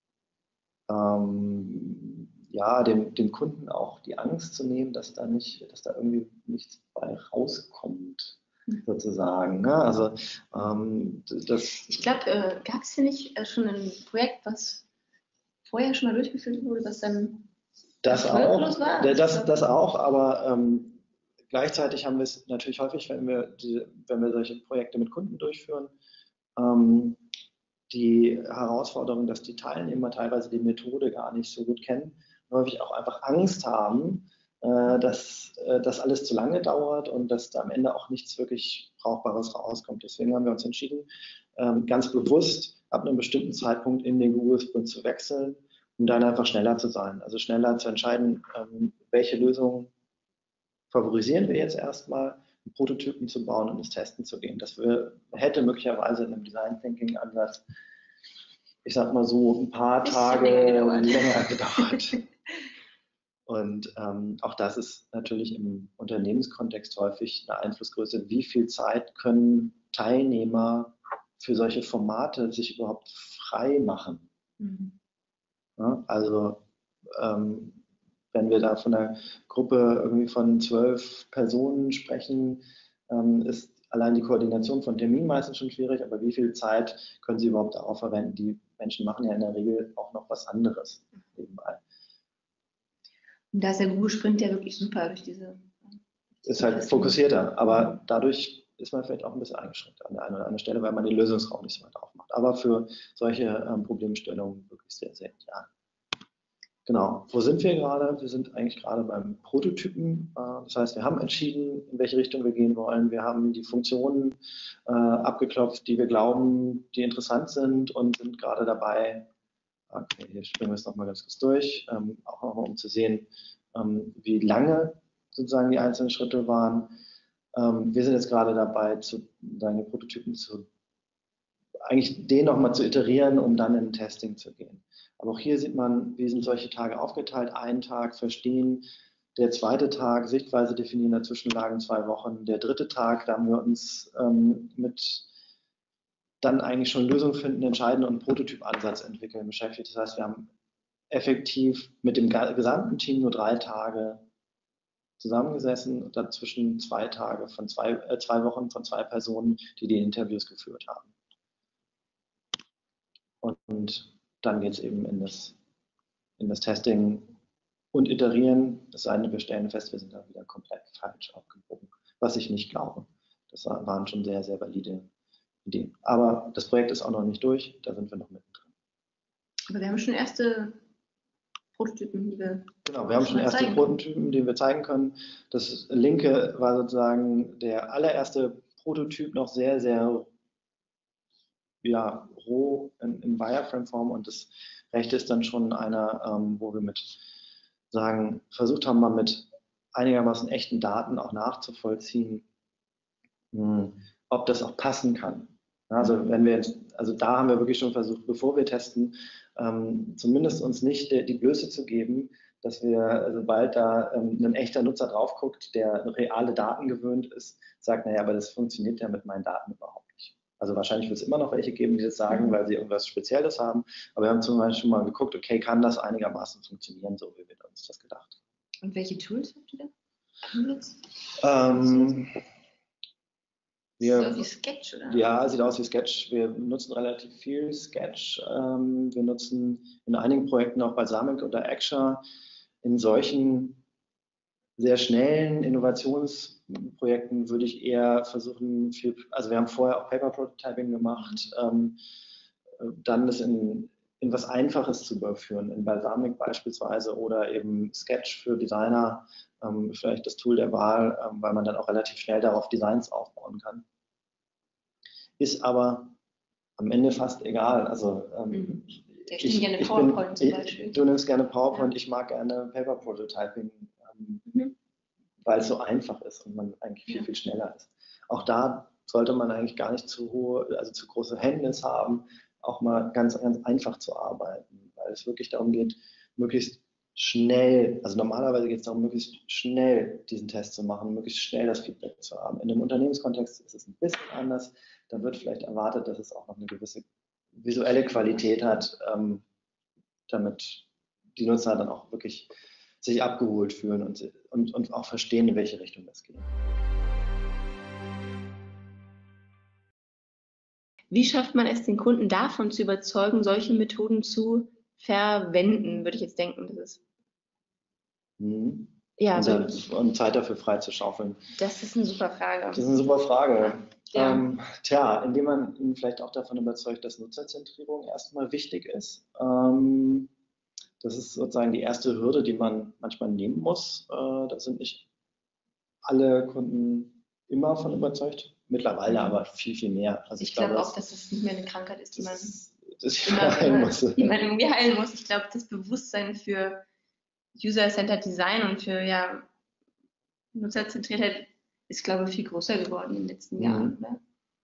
ähm, ja, dem, dem Kunden auch die Angst zu nehmen, dass da nicht, dass da irgendwie nichts bei rauskommt, sozusagen. Ne? Also ähm, das. Ich glaube, äh, gab es hier nicht äh, schon ein Projekt, was vorher schon mal durchgeführt wurde, was dann Das auch, war? das, das auch, aber ähm, gleichzeitig haben wir es natürlich häufig, wenn wir, die, wenn wir solche Projekte mit Kunden durchführen, ähm, die Herausforderung, dass die Teilnehmer teilweise die Methode gar nicht so gut kennen und häufig auch einfach Angst haben, äh, dass äh, das alles zu lange dauert und dass da am Ende auch nichts wirklich Brauchbares rauskommt. Deswegen haben wir uns entschieden, ähm, ganz bewusst ab einem bestimmten Zeitpunkt in den Google Sprint zu wechseln, um dann einfach schneller zu sein. Also schneller zu entscheiden, ähm, welche Lösung favorisieren wir jetzt erstmal, einen Prototypen zu bauen und ins Testen zu gehen. Das hätte möglicherweise in einem Design Thinking Ansatz, ich sag mal so, ein paar Tage länger gedauert. Länger gedauert. Und ähm, auch das ist natürlich im Unternehmenskontext häufig eine Einflussgröße. Wie viel Zeit können Teilnehmer für solche Formate sich überhaupt frei machen? Mhm. Ja, also ähm, wenn wir da von einer Gruppe irgendwie von zwölf Personen sprechen, ähm, ist allein die Koordination von Terminen meistens schon schwierig, aber wie viel Zeit können Sie überhaupt darauf verwenden? Die Menschen machen ja in der Regel auch noch was anderes nebenbei. Und da ist der Google Sprint ja wirklich super durch diese... Ist halt fokussierter, aber dadurch ist man vielleicht auch ein bisschen eingeschränkt an der einen oder anderen Stelle, weil man den Lösungsraum nicht so weit aufmacht. Aber für solche ähm, Problemstellungen wirklich sehr, sehr ideal. Genau, wo sind wir gerade? Wir sind eigentlich gerade beim Prototypen. Das heißt, wir haben entschieden, in welche Richtung wir gehen wollen. Wir haben die Funktionen äh, abgeklopft, die wir glauben, die interessant sind und sind gerade dabei, okay, hier springen wir es nochmal ganz kurz durch, ähm, auch nochmal um zu sehen, ähm, wie lange sozusagen die einzelnen Schritte waren. Ähm, wir sind jetzt gerade dabei, zu, deine Prototypen zu, eigentlich den nochmal zu iterieren, um dann in Testing zu gehen. Aber auch hier sieht man, wie sind solche Tage aufgeteilt. Einen Tag verstehen, der zweite Tag Sichtweise definieren, Dazwischenlagen zwei Wochen. Der dritte Tag, da haben wir uns ähm, mit dann eigentlich schon Lösungen finden, entscheiden und einen Prototypansatz entwickeln beschäftigt. Das heißt, wir haben effektiv mit dem gesamten Team nur drei Tage zusammengesessen und dazwischen zwei Tage von zwei, äh, zwei Wochen von zwei Personen, die die Interviews geführt haben. Und dann geht es eben in das, in das Testing und Iterieren. Es sei denn, wir stellen fest, wir sind da wieder komplett falsch abgebogen, was ich nicht glaube. Das waren schon sehr, sehr valide Ideen. Aber das Projekt ist auch noch nicht durch, da sind wir noch mittendrin. Aber wir haben schon erste Prototypen, die wir Genau, wir haben schon erste Prototypen, die wir zeigen können. Das linke war sozusagen der allererste Prototyp, noch sehr, sehr ja, roh in, in Wireframe-Form, und das rechte ist dann schon einer, ähm, wo wir mit sagen, versucht haben, mal mit einigermaßen echten Daten auch nachzuvollziehen, mh, ob das auch passen kann. Also wenn wir jetzt, also da haben wir wirklich schon versucht, bevor wir testen, ähm, zumindest uns nicht die, die Blöße zu geben, dass wir, sobald da ähm, ein echter Nutzer drauf guckt, der reale Daten gewöhnt ist, sagt, naja, aber das funktioniert ja mit meinen Daten überhaupt nicht. Also wahrscheinlich wird es immer noch welche geben, die das sagen, weil sie irgendwas Spezielles haben. Aber wir haben zum Beispiel mal geguckt, okay, kann das einigermaßen funktionieren, so wie wir uns das gedacht haben. Und welche Tools habt ihr da? Ähm, wir, sieht aus wie Sketch, oder? Ja, sieht aus wie Sketch. Wir nutzen relativ viel Sketch. Ähm, wir nutzen in einigen Projekten auch Balsamiq oder Axure. In solchen sehr schnellen Innovationsprojekten würde ich eher versuchen, viel, also wir haben vorher auch Paper Prototyping gemacht, ähm, dann das in, in was Einfaches zu überführen, in Balsamiq beispielsweise oder eben Sketch für Designer, ähm, vielleicht das Tool der Wahl, ähm, weil man dann auch relativ schnell darauf Designs aufbauen kann. Ist aber am Ende fast egal. Also, ähm, ich ich, gerne PowerPoint bin, zum Beispiel. Du nimmst gerne PowerPoint, ja. Ich mag gerne Paper Prototyping, ähm, mhm. weil es so einfach ist und man eigentlich viel, ja. viel schneller ist. Auch da sollte man eigentlich gar nicht zu hohe, also zu große Hemmnis haben, auch mal ganz, ganz einfach zu arbeiten, weil es wirklich darum geht, möglichst schnell, also normalerweise geht es darum, möglichst schnell diesen Test zu machen, möglichst schnell das Feedback zu haben. In einem Unternehmenskontext ist es ein bisschen anders. Da wird vielleicht erwartet, dass es auch noch eine gewisse visuelle Qualität hat, ähm, damit die Nutzer dann auch wirklich sich abgeholt fühlen und, und, und auch verstehen, in welche Richtung das geht. Wie schafft man es, den Kunden davon zu überzeugen, solche Methoden zu verwenden, würde ich jetzt denken, das ist. Mhm. Ja, und, also, und Zeit dafür frei zu schaufeln. Das ist eine super Frage. Das ist eine super Frage. Ja. Ähm, tja, indem man ihn vielleicht auch davon überzeugt, dass Nutzerzentrierung erstmal wichtig ist. Ähm, Das ist sozusagen die erste Hürde, die man manchmal nehmen muss. Äh, da sind nicht alle Kunden immer von überzeugt, mittlerweile aber viel, viel mehr. Also ich, ich glaube auch, dass es nicht mehr eine Krankheit ist, die man, das, das immer, immer, die man irgendwie heilen muss. Ich glaube, das Bewusstsein für User-Centered Design und für ja, Nutzerzentriertheit ist, glaube ich, viel größer geworden in den letzten mhm. Jahren. Oder?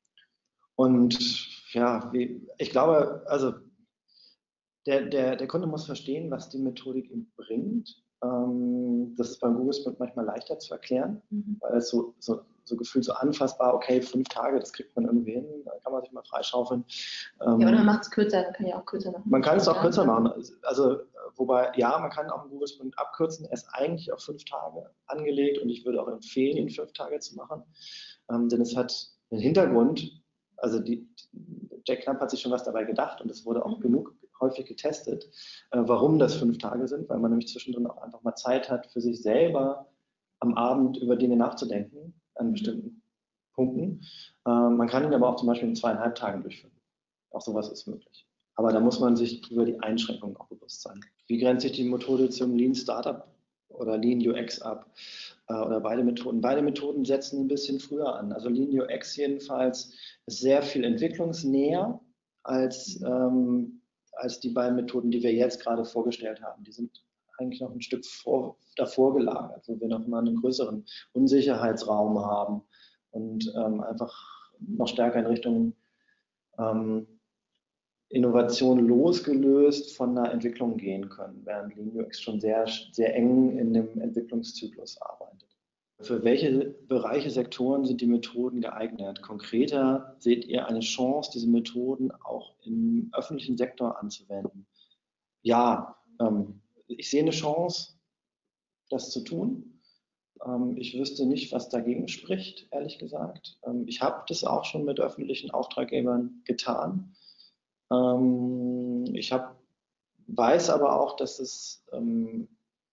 Und ja, wie, ich glaube, also der, der, der Kunde muss verstehen, was die Methodik ihm bringt. Ähm, das ist beim Google Sprint manchmal leichter zu erklären, mhm. weil es so, so, so gefühlt so anfassbar, okay, fünf Tage, das kriegt man irgendwie hin, da kann man sich mal freischaufeln. Ähm, ja, oder man macht es kürzer, man kann ja auch kürzer machen. Man kann es auch kürzer machen. Also, wobei, ja, man kann auch einen Google Sprint abkürzen, er ist eigentlich auf fünf Tage angelegt und ich würde auch empfehlen, ihn fünf Tage zu machen, ähm, denn es hat einen Hintergrund. Also die, Jack Knapp hat sich schon was dabei gedacht und es wurde auch mhm. genug häufig getestet, äh, warum das fünf Tage sind, weil man nämlich zwischendrin auch einfach mal Zeit hat, für sich selber am Abend über Dinge nachzudenken, an mhm. bestimmten Punkten. Äh, man kann ihn aber auch zum Beispiel in zweieinhalb Tagen durchführen. Auch sowas ist möglich. Aber da muss man sich über die Einschränkungen auch bewusst sein. Wie grenzt sich die Methode zum Lean Startup oder Lean U X ab? Äh, oder beide Methoden? Beide Methoden setzen ein bisschen früher an. Also Lean U X jedenfalls ist sehr viel entwicklungsnäher als, ähm, als die beiden Methoden, die wir jetzt gerade vorgestellt haben. Die sind eigentlich noch ein Stück vor, davor gelagert, wo wir noch mal einen größeren Unsicherheitsraum haben und ähm, einfach noch stärker in Richtung ähm, Innovation losgelöst von einer Entwicklung gehen können, während Lean U X schon sehr, sehr eng in dem Entwicklungszyklus arbeitet. Für welche Bereiche, Sektoren sind die Methoden geeignet? Konkreter seht ihr eine Chance, diese Methoden auch im öffentlichen Sektor anzuwenden? Ja, ähm, ich sehe eine Chance, das zu tun. Ähm, ich wüsste nicht, was dagegen spricht, ehrlich gesagt. Ähm, ich habe das auch schon mit öffentlichen Auftraggebern getan. Ähm, ich hab, weiß aber auch, dass es ähm,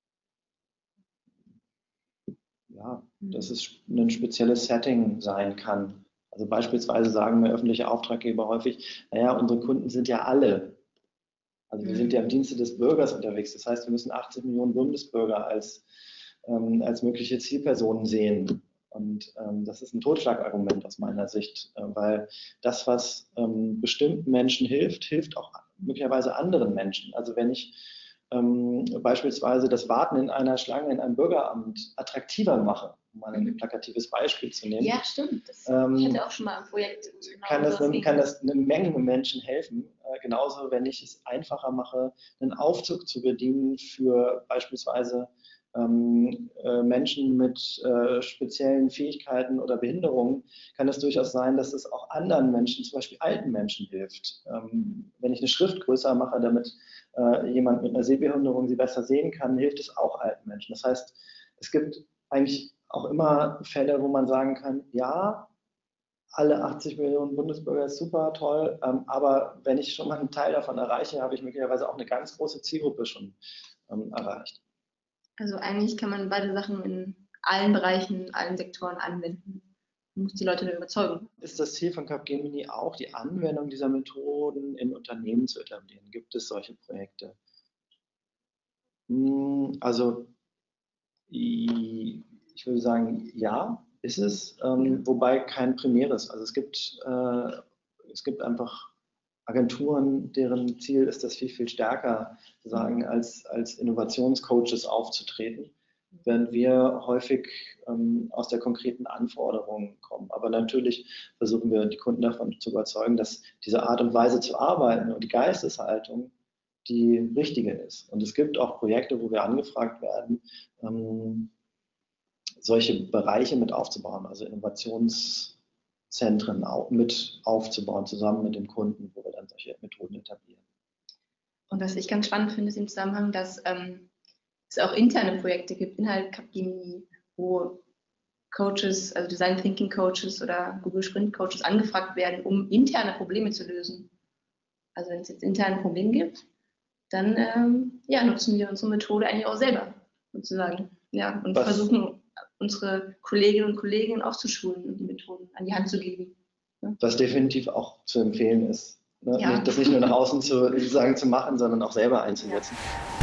ja, dass es ein spezielles Setting sein kann. Also beispielsweise sagen mir öffentliche Auftraggeber häufig, naja, unsere Kunden sind ja alle. Also wir mhm. sind ja im Dienste des Bürgers unterwegs. Das heißt, wir müssen achtzig Millionen Bundesbürger als, ähm, als mögliche Zielpersonen sehen. Und ähm, das ist ein Totschlagargument aus meiner Sicht, äh, weil das, was ähm, bestimmten Menschen hilft, hilft auch möglicherweise anderen Menschen. Also wenn ich ähm, beispielsweise das Warten in einer Schlange in einem Bürgeramt attraktiver mache, um mal ein plakatives Beispiel zu nehmen. Ja, stimmt. Das, ähm, ich hatte auch schon mal ein Projekt. Genau kann, das eine, kann das eine Menge Menschen helfen. Äh, genauso, wenn ich es einfacher mache, einen Aufzug zu bedienen für beispielsweise ähm, äh, Menschen mit äh, speziellen Fähigkeiten oder Behinderungen, kann es durchaus sein, dass es auch anderen Menschen, zum Beispiel alten Menschen, hilft. Ähm, wenn ich eine Schrift größer mache, damit äh, jemand mit einer Sehbehinderung sie besser sehen kann, hilft es auch alten Menschen. Das heißt, es gibt eigentlich auch immer Fälle, wo man sagen kann, ja, alle achtzig Millionen Bundesbürger ist super, toll, ähm, aber wenn ich schon mal einen Teil davon erreiche, habe ich möglicherweise auch eine ganz große Zielgruppe schon ähm, erreicht. Also eigentlich kann man beide Sachen in allen Bereichen, in allen Sektoren anwenden. Man muss die Leute nur überzeugen. Ist das Ziel von Capgemini auch, die Anwendung dieser Methoden in Unternehmen zu etablieren? Gibt es solche Projekte? Also ich würde sagen, ja, ist es, ähm, wobei kein primäres. Also es gibt, äh, es gibt einfach Agenturen, deren Ziel ist das viel, viel stärker, sagen, als, als Innovationscoaches aufzutreten, während wir häufig ähm, aus der konkreten Anforderung kommen. Aber natürlich versuchen wir, die Kunden davon zu überzeugen, dass diese Art und Weise zu arbeiten und die Geisteshaltung die richtige ist. Und es gibt auch Projekte, wo wir angefragt werden, ähm, solche Bereiche mit aufzubauen, also Innovationszentren auch mit aufzubauen, zusammen mit dem Kunden, wo wir dann solche Methoden etablieren. Und was ich ganz spannend finde, ist im Zusammenhang, dass ähm, es auch interne Projekte gibt, innerhalb Capgemini, wo Coaches, also Design Thinking Coaches oder Google Sprint Coaches angefragt werden, um interne Probleme zu lösen. Also wenn es jetzt intern ein Problem gibt, dann ähm, ja, nutzen wir unsere Methode eigentlich auch selber, sozusagen. Ja, und was? versuchen, unsere Kolleginnen und Kollegen auch zu schulen und die Methoden an die Hand zu geben. Ja. Was definitiv auch zu empfehlen ist. Ne? Ja. Das nicht nur nach außen zu, sagen, zu machen, sondern auch selber einzusetzen. Ja.